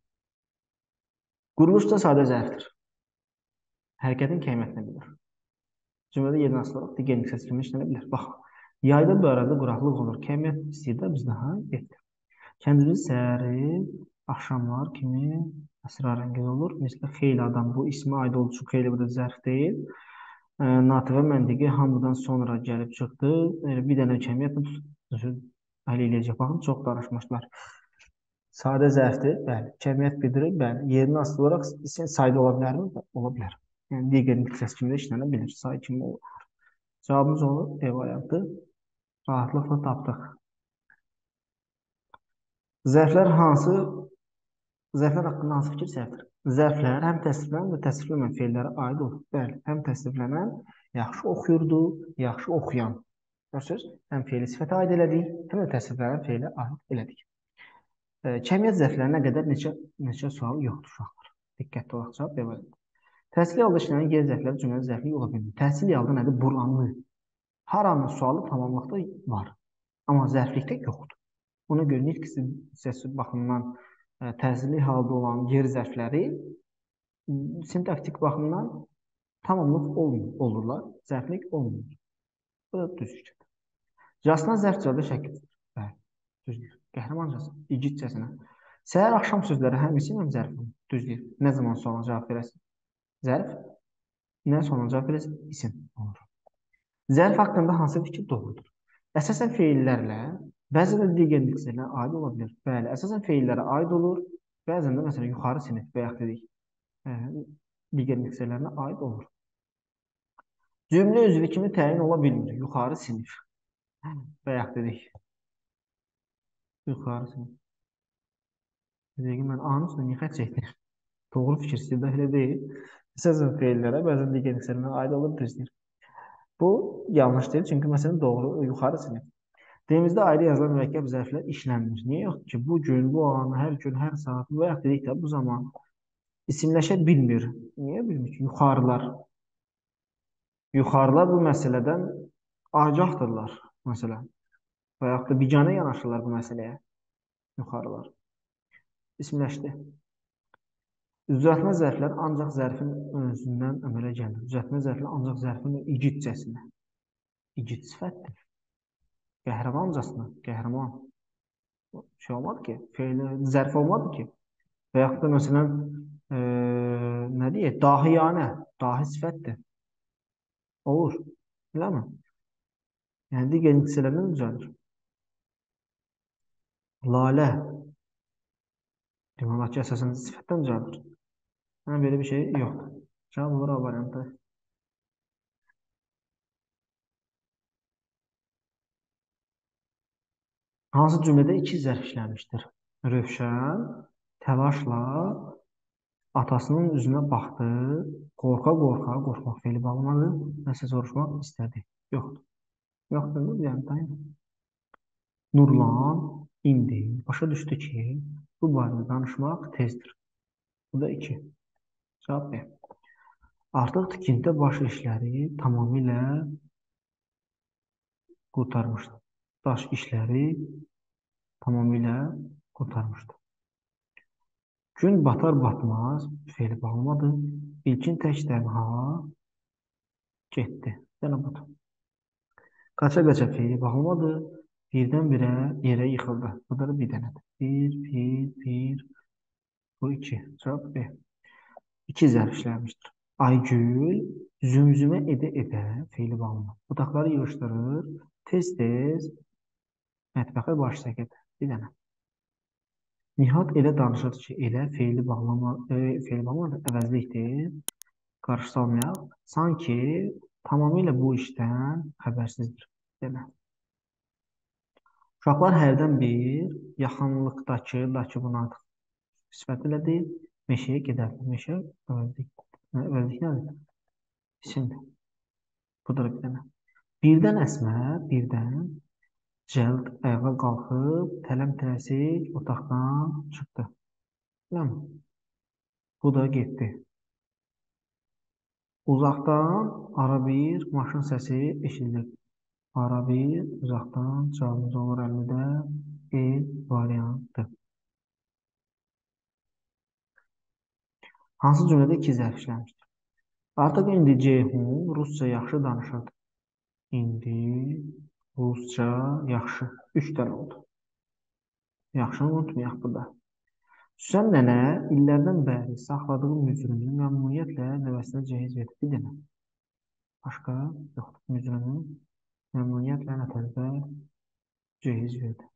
[SPEAKER 1] Quruluş da sadə zərfdir. Hərəkətin kəmiyyətini bilir. Cümlədə yerinə asılı olaraq digər hissəsi kimi işlənə bilər. Bax, yayda bu arada quraqlıq olur. Kəmiyyət istəyir də bizdə, ha, etdir. Kəndimiz səhəri, axşamlar kimi əsrarəngiz olur. Mesela xeyli adam bu ismi aid olduğu üçün xeyli burada zərf deyil. Natıqə məntiqi hamıdan sonra gəlib çıxdı. Bir dənə kəmiyyət əli eləyəcək. Baxın, çox danışmışlar. Sadə zərfdir, bəli. Kəmiyyət bildirir, bəli. Yerinə asılı olaraq sayda ola bilərmi? Ola bilər. Yəni, digər diksiyası kimi də işlənə bilir. Say kimi olur. Cavabımız olur, E variantı. Rahatlıqla tapdıq. Zərflər hansı, zərflər haqqında hansı fikir səhvdir? Zərflər həm təsvirlənən və təsvirlənməyən feillərə aid olur. Bəli, həm təsvirlənən yaxşı oxuyurdu, yaxşı oxuyan. Görürsünüz? Həm feili sifətə aid elədik, həm də təsvirlənən feilə aid elədik. E, kəmiyyət zərflərinə qədər neçə, neçə sual yoxdur uşaqlar. Diqqətli olaq, cavab deməli. Təhsil yalda işlənən qeyri zərfləri cümlədə zərflik ola bilmir. Təhsil yalda nədir? Buranlı. Hər anın sualı tamamlıqda var. Amma zərflikdə yoxdur. Ona görə nitq hissəsi baxımından ə, təhsilli halda olan yer zərfləri sintaktik baxımdan tamamlıq olmur, olurlar, zərflik olmur. Bu da düz fikirdir. Jasna zərf cəldə şəkildir. Bəli, düzdür. Qəhrəmancasına, igidcəsinə. Səhər axşam sözləri həm isim, həm zərf olur. Düzdür. Nə zaman sonra cavab verəsin? Zərf. Nə sonra cavab verəsin? İsim olur. Zərf haqqında hansı fikir doğrudur? Əsasən feillərlə, bəzən də digər nitqlərə aid ola bilər. Bəli, əsasən feillərə aid olur, bəzən də məsələn yuxarı sinif və yaxud dedik, ə, digər nitqlərə aid olur. Cümlə üzvü kimi təyin ola bilmir. Yuxarı sinif və yaxud dedik, yuxarı sinif. Deyək, mən anın üstündə niyə xət çəkdim? Doğru fikir sizdə elə deyil. Əsasən feillərə, bəzən digər nitqlərə aid olur, düzdür. Bu yanlış deyil, çünki məsələn doğru, yuxarı sinif. Dilimizdə ayrı yazılan mürəkkəb zərflər işlənmir. Niyə yoxdur ki, bu gün, bu an, hər gün, hər saat və yaxud dedik də bu zaman isimləşə bilmir. Niyə bilmir ki? Yuxarılar. Yuxarılar bu məsələdən agahdırlar, məsələn. Və yaxud da biganə yanaşırlar bu məsələyə. Yuxarılar. İsimləşdi. Düzəltmə zərflər ancaq zərfin özündən əmələ gəlir. Düzəltmə zərflər ancaq zərfin igidcəsinə. İgid sifətdir. Qəhrəmancasına, qəhrəman. Şey olmadı ki, feili zərf olmadı ki. Və yaxud da məsələn, e, nə deyək, dahiyanə, dahi sifətdir. Olur, eləmi? Yəni, digər nitqlərdən düzəlir. Lalə, demək ki, əsasən sifətdən düzəlir. Yəni, belə bir şey yoxdur. Cavab olur A variantı. Hansı cümlədə iki zərf işlənmişdir? Rövşən təlaşla atasının üzünə baxdı, qorxa-qorxa, qorxmaq feili bağlamadı, nəsə soruşmaq istədi. Yoxdur. Yoxdur, yəni daim. Nurlan indi başa düşdü ki, bu barədə danışmaq tezdir. Bu da iki. Cavab B. Artıq tikintidə baş işləri tamamilə qurtarmışdı. Daş işləri tamamilə qurtarmışdı. Gün batar batmaz feili bağlamadı. İlkin tək tənha getdi. Yəni budur. Qaça-qaça feili bağlamadı. Birdən-birə yerə yıxıldı. Bu da bir dənədir. Bir, bir, bir. Bu iki. Cavab B. İki zərf işlənmişdir. Aygül zümzümə edə-edə feili bağlamadı. Budaqları yığışdırır. Tez-tez mətbəxə baş çəkirdi. Bir dənə. Nihat elə danışırdı ki, elə feili bağlama, e, feili bağlamadı, əvəzlikdir. Qarşı salmayaq. Sanki tamamilə bu işdən xəbərsizdir. Demə. Uşaqlar hərdən bir yaxınlıqdakı, daki bunu artıq sifət elədi, meşəyə gedərdi. Meşə əvəzlik. Əvəzlik nədir? İsimdir. Bu da bir dənə. Birdən Əsmər, birdən cəld ayağa qalxıb, tələm-tələsik otaqdan çıxdı. Değil mi? Bu da getdi. Uzaqdan ara bir maşın səsi eşidilir. Ara bir uzaqdan cavabımız olur əlində E variantı. Hansı cümlədə iki zərf işlənmişdir? Artıq indi Ceyhun rusca yaxşı danışırdı. İndi rusca yaxşı. Üç dənə oldu. Yaxşını unutmayaq burada. Süsən nənə illərdən bəri saxladığı mücrünü məmnuniyyətlə nəvəsinə cehiz verdi. Bir dənə. Başqa yoxdur. Mücrünü məmnuniyyətlə nəvəsinə cehiz verdi.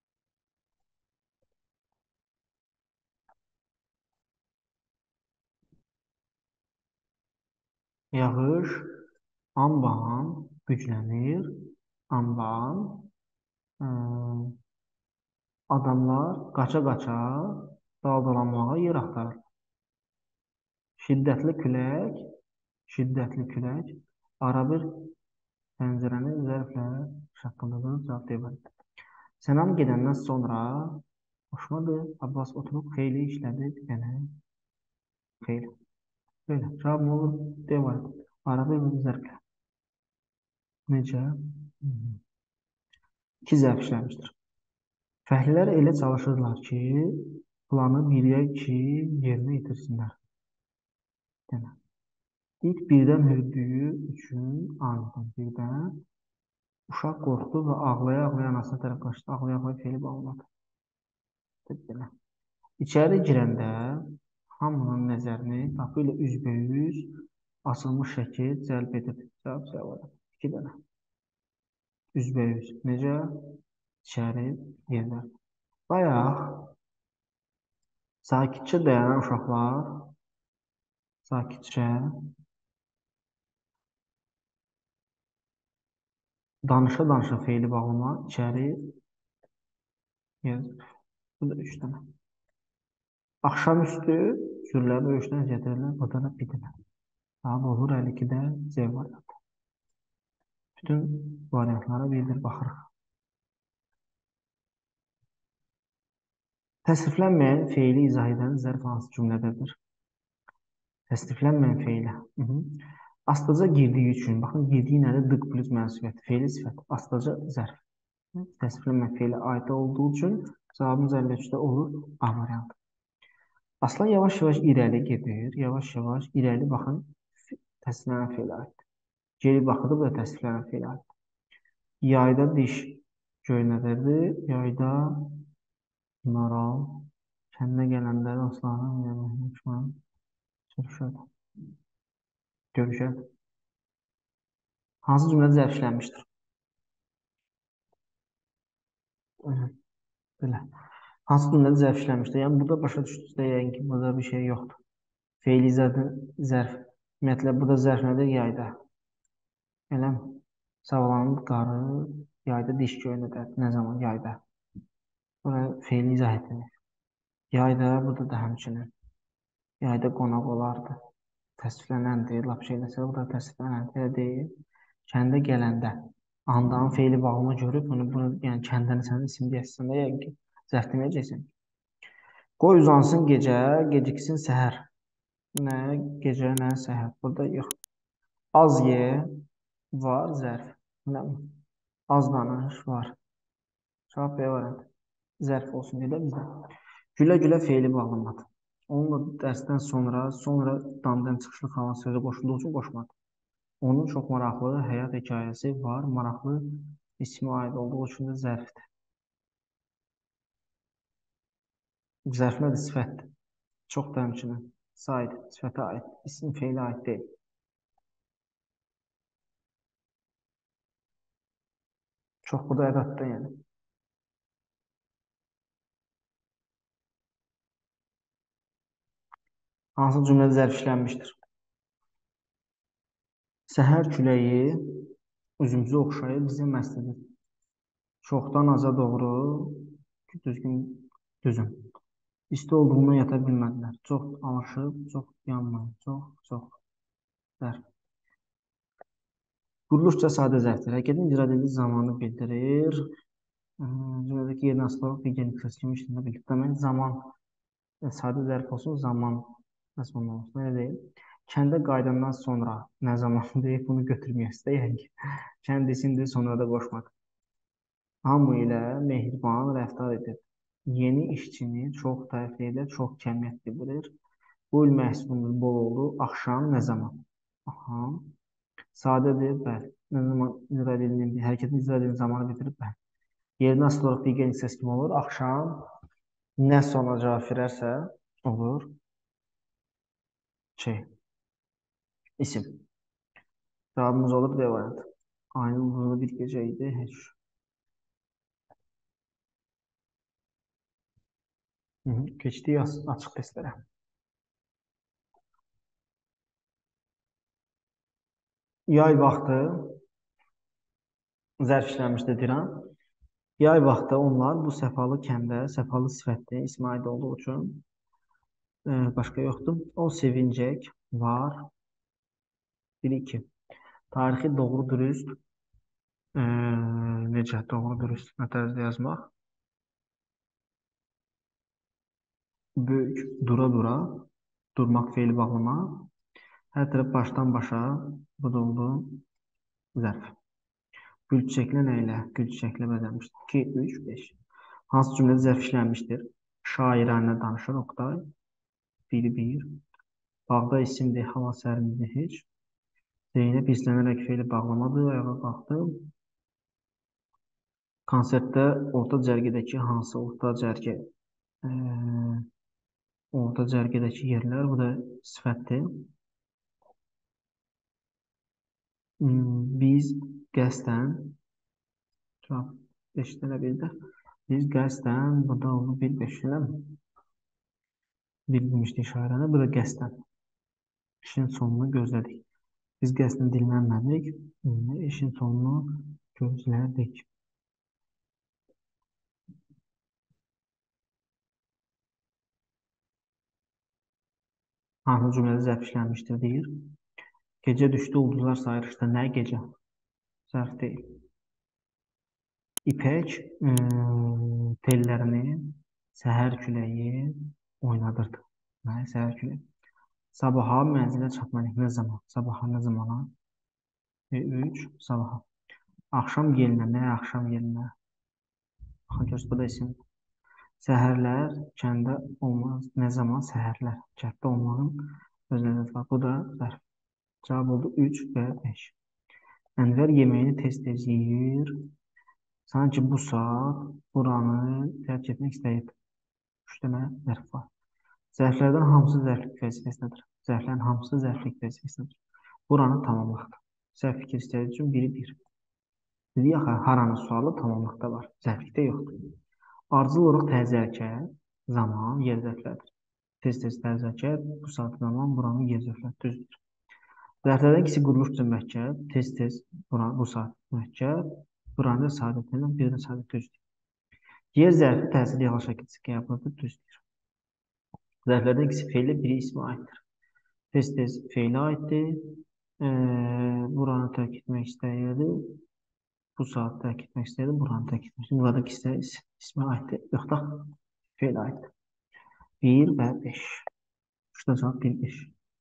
[SPEAKER 1] Yağış amban güclənir. Amban ıı, adamlar qaça-qaça daldalanmağa yer axtarır. Şiddətli külək, şiddətli külək. Arabir pəncərəni zərflə şaqqıldadı, cavab deyil. Sənam gedəndən sonra hoşmadır. Abbas oturub xeyli işlədi. Yəni, xeyli. Belə. Cavab nə olur? Devam. Arabir zərflə. Necə? İki zərf işləmişdir. Fəhlilər elə çalışırlar ki, planı birə ki, yerinə yetirsinlər. Demə. İt birdən hürdüyü üçün anladım birdən. Uşaq qorxdu və ağlaya-ağlaya anasına tərəf qaçdı. Ağlaya-ağlaya feli bağladı. Demə. İçəri girəndə hamının nəzərini qapı ilə üzbəüz asılmış şəkil cəlb edib. Cavab cavab. İki dənə. Üzbəüz. Necə? İçəri yerlər. Bayaq sakitcə dayanan uşaqlar sakitcə danışa-danışa feili bağlama içəri yazır. Bu da üç dənə. Axşamüstü sürülər döyüşdən gətirirlər. Bu da bir dənə. Cavab olur əlli ikidə C variantı. Bütün variantlara bir-bir baxırıq. Təsriflənməyən feili izah edən zərf hansı cümlədədir? Təsriflənməyən feili. Hı -hı. Astaca girdiyi üçün, baxın, girdiyi nədir? Dıq plus mənsubiyyət, feili sifət. Astaca zərf. Təsriflənməyən feili aid olduğu üçün cavabımız əlli üçdə olur A variantı. Aslan yavaş-yavaş irəli gedir. Yavaş-yavaş irəli, baxın, təsriflənən feili aiddir. Geri baxıdır, bu da təsriflənən feili aiddir. Yayda diş göynədirdi. Yayda maral kəndinə gələndə dostlarım yanılmışman sürüşəd. Görüşəd. Hansı cümlədə zərf işlənmişdir? Belə. Hansı cümlədə zərf işlənmişdir? Yəni, burada başa düşdükdə yəqin ki, burada bir şey yoxdur. Feili izahdan zərf. Ümumiyyətlə, burada zərf nədir? Yayda. Elə mi? Sağlanıb qarı, yayda diş göynədər. Nə zaman? Yayda. Burada feili izah edilir. Yayda, burada da həmçinin. Yayda qonaq olardı. Təsviflənəndir, lap şeyləsə, bu da təsviflənəndir deyil. Kəndə gələndə, andanın feili bağlama görüb, bunu, bunu, yəni kəndəni sən isim deyəsən də, yəni ki, zərf deməyəcəksən. Qoy uzansın gecə, geciksin səhər. Nə? Gecə, nə? Səhər. Burada yox. Az ye, var, zərf. Nə? Az danış, var. Cavab B variantı. Zərf olsun deyə bizdə. Gülə-gülə feili bağlamadı. Onunla dərsdən sonra, sonra damdan çıxışlı qalan sözü qoşulduğu üçün qoşmadı. Onun çox maraqlı həyat hekayəsi var, maraqlı ismi aid olduğu üçün də zərfdir. Zərf nədir? Sifətdir. Çox da həmçinin said, sifətə aid, isim feili aid deyil. Çox bu da ədatdır, yəni. Hansı cümlədə zərf işlənmişdir? Səhər küləyi üzümüzü oxşayıb bizə məst edir. Çoxdan aza doğru düzgün düzün. İsti olduğundan yata bilmədilər. Çox alışıb, çox yanmayın. Çox, çox zərf. Quruluşca sadə zərfdir. Hərəkətin icra edildiyi zamanı bildirir. Cümlədəki yerini asılaraq digər nüfəs kimi işləndə bilir. Demək, zaman sadə zərf olsun, zaman məzmun olsun. Elə deyil. Kəndə qaydandan sonra nə zaman deyib bunu götürməyək istəyək ki, kəndisində sonra da qoşmaq. Hamı ilə mehriban rəftar edir. Yeni işçini çox tərifli edir, çox kəmiyyətli bilir. Bu il məhsulumuz bol oldu. Axşam nə zaman? Aha. Sadədir, bəli. Nə zaman icra edildiyi, hərəkətin icra edildiyi zamanı bitirib, bəli. Yerinə asılı olaraq digər hissəsi kimi olur. Axşam nə sonra cavab verərsə olur. Şey. İsim. Cavabımız olur D variantı. Ayın uzunluğu bir gecə idi. Heç. Hı -hı. Keçdik açıq testlərə. Yay vaxtı zərf işlənmişdir deyirəm. Yay vaxtı onlar bu səfalı kəndə, səfalı sifətli, ismi aid olduğu üçün e, başqa yoxdur. O sevincək. var. Bir iki. Tarixi doğru dürüst. Ee, necə doğru dürüst nə tərzdə yazmaq? Böyük dura dura. Durmaq feili bağlama. Hər tərəf başdan başa. Bu da oldu zərf. Gül çiçəklə nə ilə? Gül çiçəklə bəzənmişdir. iki, üç, beş. Hansı cümlədə zərf işlənmişdir? Şairanə danışır Oqtay. bir, bir. Bağda isimdir, hava sərindir heç. Zeynəb izlənərək feili bağlamadır, ayağa qalxdı. Konsertdə orta cərgədəki hansı orta cərgə e, orta cərgədəki yerlər, bu da sifətdir. Biz qəsdən beş dənə bildir. Biz qəsdən, bu da oldu bir beş ilə bildirmişdik şairəni, bu da qəsdən. İşin sonunu gözlədik. Biz qəsdən dinlənmədik, işin sonunu gözlədik. Hansı cümlədə zərf işlənmişdir deyir. Gecə düşdü, ulduzlar sayırışdı. Nə gecə? Zərf deyil. İpək ıı, tellərini səhər küləyi oynadırdı. Nə? Səhər küləyi. Sabaha mənzilə çatmalıyıq. Nə zaman? Sabaha nə zamana? üç. Sabaha. Axşam yelinə. Nə axşam yelinə? Baxın, göz bu da isim. Səhərlər kəndə olmaz. Nə zaman? Səhərlər. Kənddə olmağın öz nəzəri var. Bu da zərf. Cavab oldu üç və beş. Ənvər yeməyini tez-tez yeyir. Sanki bu saat buranı tərk etmək istəyib. Üç dənə zərf var. Zərflərdən hamısı zərflik vəzifəsindədir. Zərflərin hamısı zərflik vəzifəsindədir. Buranı tamamlıqdır. Zərf fikir istədiyi üçün biri bir. Dedi, yaxı, haranın sualı tamamlıqda var. Zərflikdə yoxdur. Ardıcıl olaraq təzə hərəkət, zaman, yer zərflədir. Tez-tez təzə hərəkət, bu saat zaman, buranın yer zərfləri düzdür. Zərflərdən ikisi quruluşca mürəkkəb, tez-tez bu saat mürəkkəb, buranı saadətlənən bir də saadət düzdür. Yer zərfi təsirli yağlı şəkildə qəbuldur, düzdür. Zərflərdən ikisi feylə, biri ismə aiddir. Tez-tez feylə aiddir, e, buranı tərk etmək istəyirdi, bu saat tərk etmək istəyirdi, buranı tərk etmək istəyirdi. Buradakı isə ismə aiddir, yox da feylə aiddir. bir və beş. Üçdə cavab bir, beş.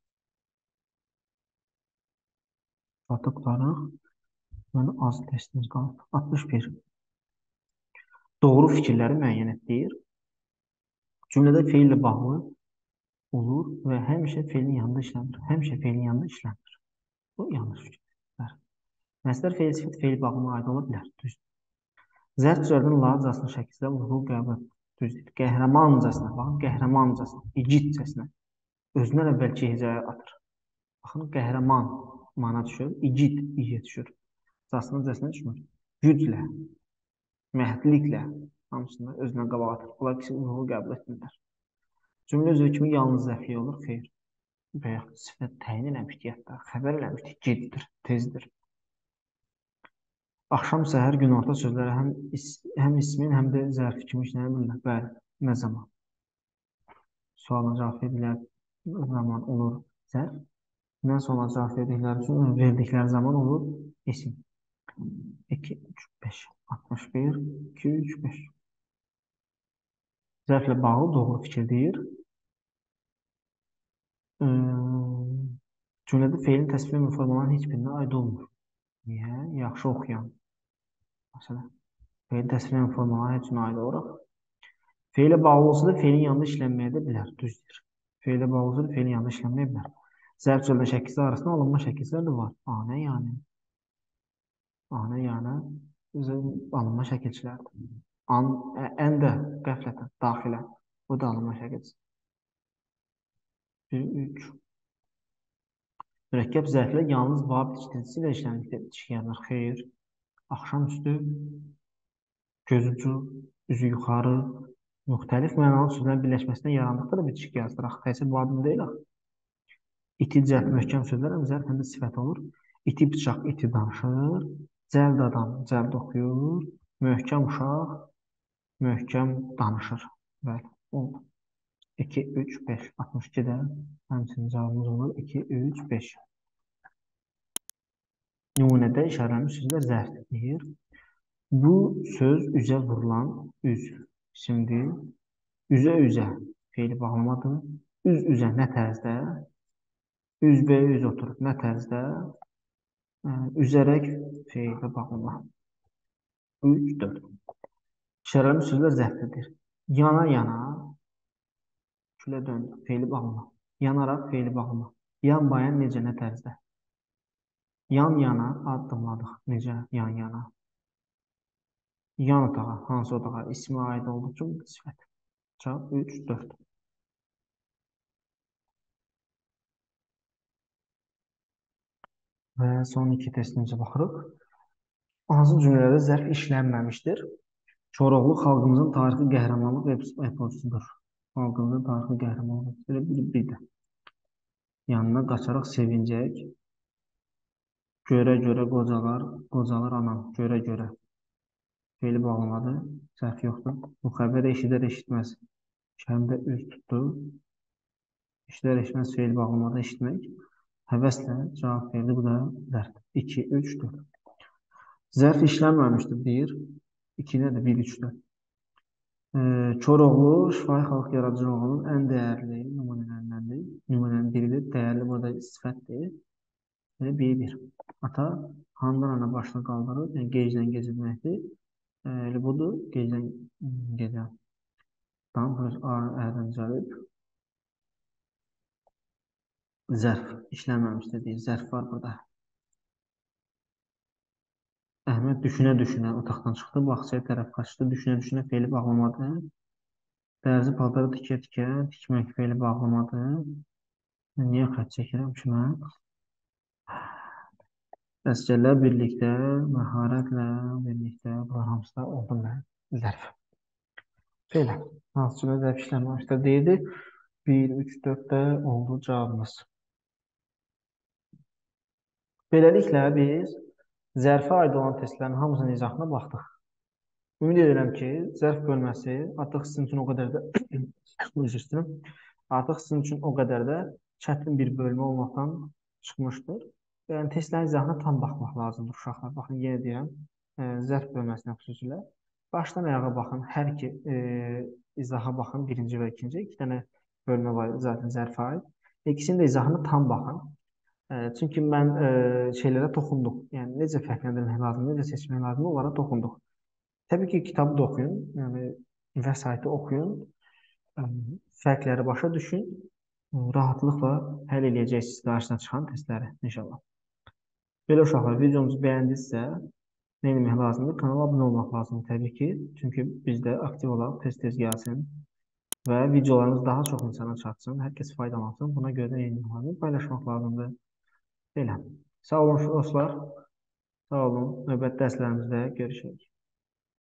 [SPEAKER 1] Artıq tutarıq. Yəni, az testimiz qalıb. altmış bir. Doğru fikirləri müəyyən etdir. Cümlədə feil ilə bağlı olur və həmişə feilin yanında işlənir. Həmişə feilin yanında işlənir. Bu yanlış fikirlər. Məsdər feil sifət feil bağlamaya aid ola bilər. Düzdür. Zərf cüzərdən lazcasına şəkildə vurğu qəbul düzdür. Qəhrəmancasına, baxın, qəhrəmancasına, igidcəsinə. Özündən əvvəlki hecəyə atır. Baxın, qəhrəman mana düşür, igid iyiyə düşür. Casının cəsinə düşmür. Güclə, məhdliklə hamısını özünə qabağa atır. Bunlar ki, vurğu qəbul etmirlər. Cümlə özü kimi yalnız zərfliyə olur, xeyr. Və yaxud sifət təyin eləmişdik, hətta xəbər eləmişdik, geddir, tezdir. Axşam, səhər, günorta sözləri həm, is həm ismin, həm də zərfi kimi işlənə bilirlər. Bəli, nə zaman? Sualına cavab verdikləri zaman olur zərf. Nə sonra cavab verdikləri üçün verdikləri zaman olur isim. iki, üç, beş, altmış bir, iki, üç, beş. Zərflə bağlı doğru fikir deyir. Cümlədə feilin təsvir və formaların heç birinə aid olmur. Niyə? Yaxşı oxuyan. Məsələn, feilin təsvir və formaların heç birinə aid olaraq. Feilə bağlı olsa da feilin yanında işlənməyə də bilər. Düzdür. Feilə bağlı olsa da feilin yanında işlənməyə bilər. Zərf cümlə şəkilləri arasında alınma şəkilləri də var. Anə yəni. Anə yəni alınma şəkilçilərdir. An, ən də qəflətən, daxilə. Bu da alınma şəkilçisi. bir, üç. Mürəkkəb zərflər yalnız vabit işlədicisi ilə işlənməkdə işlənir. Xeyr. Axşamüstü, gözücü, üzü yuxarı, müxtəlif mənalı sözlərin birləşməsindən yarandıqda da bitişik yazdıraq. Təsir bu adım deyil. İti, cəld, möhkəm sözlər həm zərf, həm də sifət olur. İti bıçaq, iti danışır. Cəld adam, cəld oxuyur. Möhkəm uşaq, möhkəm danışır. Bəli, oldu. iki, üç, beş. altmış ikidə həmçinin cavabımız olur. iki, üç, beş. Nümunədə işarələnmiş sözlər zərfdir deyir. Bu söz üzə vurulan üz. Şimdi üzə üzə feili bağlamadır. Üz üzə nə tərzdə? Üzbəyə üz oturub nə tərzdə? Üzərək feili bağlama. üç, dörd. İşarələnmiş sözlər zərfdir. Yana yana külə döndü. Feili bağlama. Yanaraq feili bağlama. Yan bayan necə nə tərzdə? Yan yana addımladıq. Necə yan yana? Yan otağa, hansı otağa? İsmi aid olduğu üçün sifət. Cavab üç, dörd. Və son iki testimizə baxırıq. Hansı cümlələrdə zərf işlənməmişdir? Koroğlu xalqımızın tarixi qəhrəmanlıq eposudur. Xalqımızın tarixi qəhrəmanlıq eposudur. Bir də. Yanına qaçaraq sevincək. Görə-görə qocalar, qocalar anam. Görə-görə. Feili bağlamadır. Səhv yoxdur. Bu xəbər eşidər eşitməz. Kəndə üz tutdu. İşlər eşitməz feili bağlamada eşitmək. Həvəslə cavab verdi. Bu da zərf. iki, üç, dörd. Zərf işlənməmişdir. bir. iki nədir? bir, üç, dörd. Koroğlu şifahi xalq yaradıcılığının ən dəyərli nümunələrindəndir. Nümunənin biridir. Dəyərli burada sifətdir. bir, bir. Ata handan ana başını qaldırır. Yəni gecdən gecilməkdir. Elə budur, gecdən gecə. Tam plus A ərdən cəlib. Zərf işlənməmişdir deyir. Zərf var burada. Əhməd düşünə-düşünə otaqdan çıxdı. Bağçaya tərəf qaçdı. Düşünə-düşünə feili bağlamadı. Dərzi paltarı tikə-tikə tikmək feili bağlamadı. Niyə xət çəkirəm ki mən? Əsgərlər birlikdə, məharətlə birlikdə, bunlar hamısı da oldu mən zərf. Belə, hansı cümlə zərf işlənməmişdir deyildi. bir, üç, dörddə oldu cavabımız. Beləliklə biz zərfə aid olan testlərin hamısının izahına baxdıq. Ümid edirəm ki, zərf bölməsi artıq sizin üçün o qədər də artıq sizin üçün o qədər də çətin bir bölmə olmaqdan çıxmışdır. Yəni, testlərin izahına tam baxmaq lazımdır uşaqlar. Baxın, yenə deyirəm, zərf bölməsinə xüsusilə. Başdan ayağa baxın, hər iki e, izaha baxın, birinci və ikinci. İki dənə bölmə var, zaten zərfə aid. İkisinin də izahına tam baxın. E, çünki mən e, şeylərə toxunduq. Yəni, necə fərqləndirmək lazım, necə seçmək lazım, onlara toxunduq. Təbii ki, kitabı da oxuyun, yəni vəsaiti oxuyun, e, fərqləri başa düşün, rahatlıqla həll edəcəksiniz qarşısına çıxan testləri inşallah. Belə uşaqlar, videomuzu bəyəndinizsə, nə etmək lazımdır? Kanala abunə olmaq lazımdır təbii ki. Çünki bizdə aktiv olaraq tez-tez gəlsin və videolarımız daha çox insana çatsın, hər kəs faydalansın. Buna görə də yayınlarını paylaşmaq lazımdır. Belə. Sağ olun dostlar. Sağ olun. Növbəti dərslərimizdə görüşək.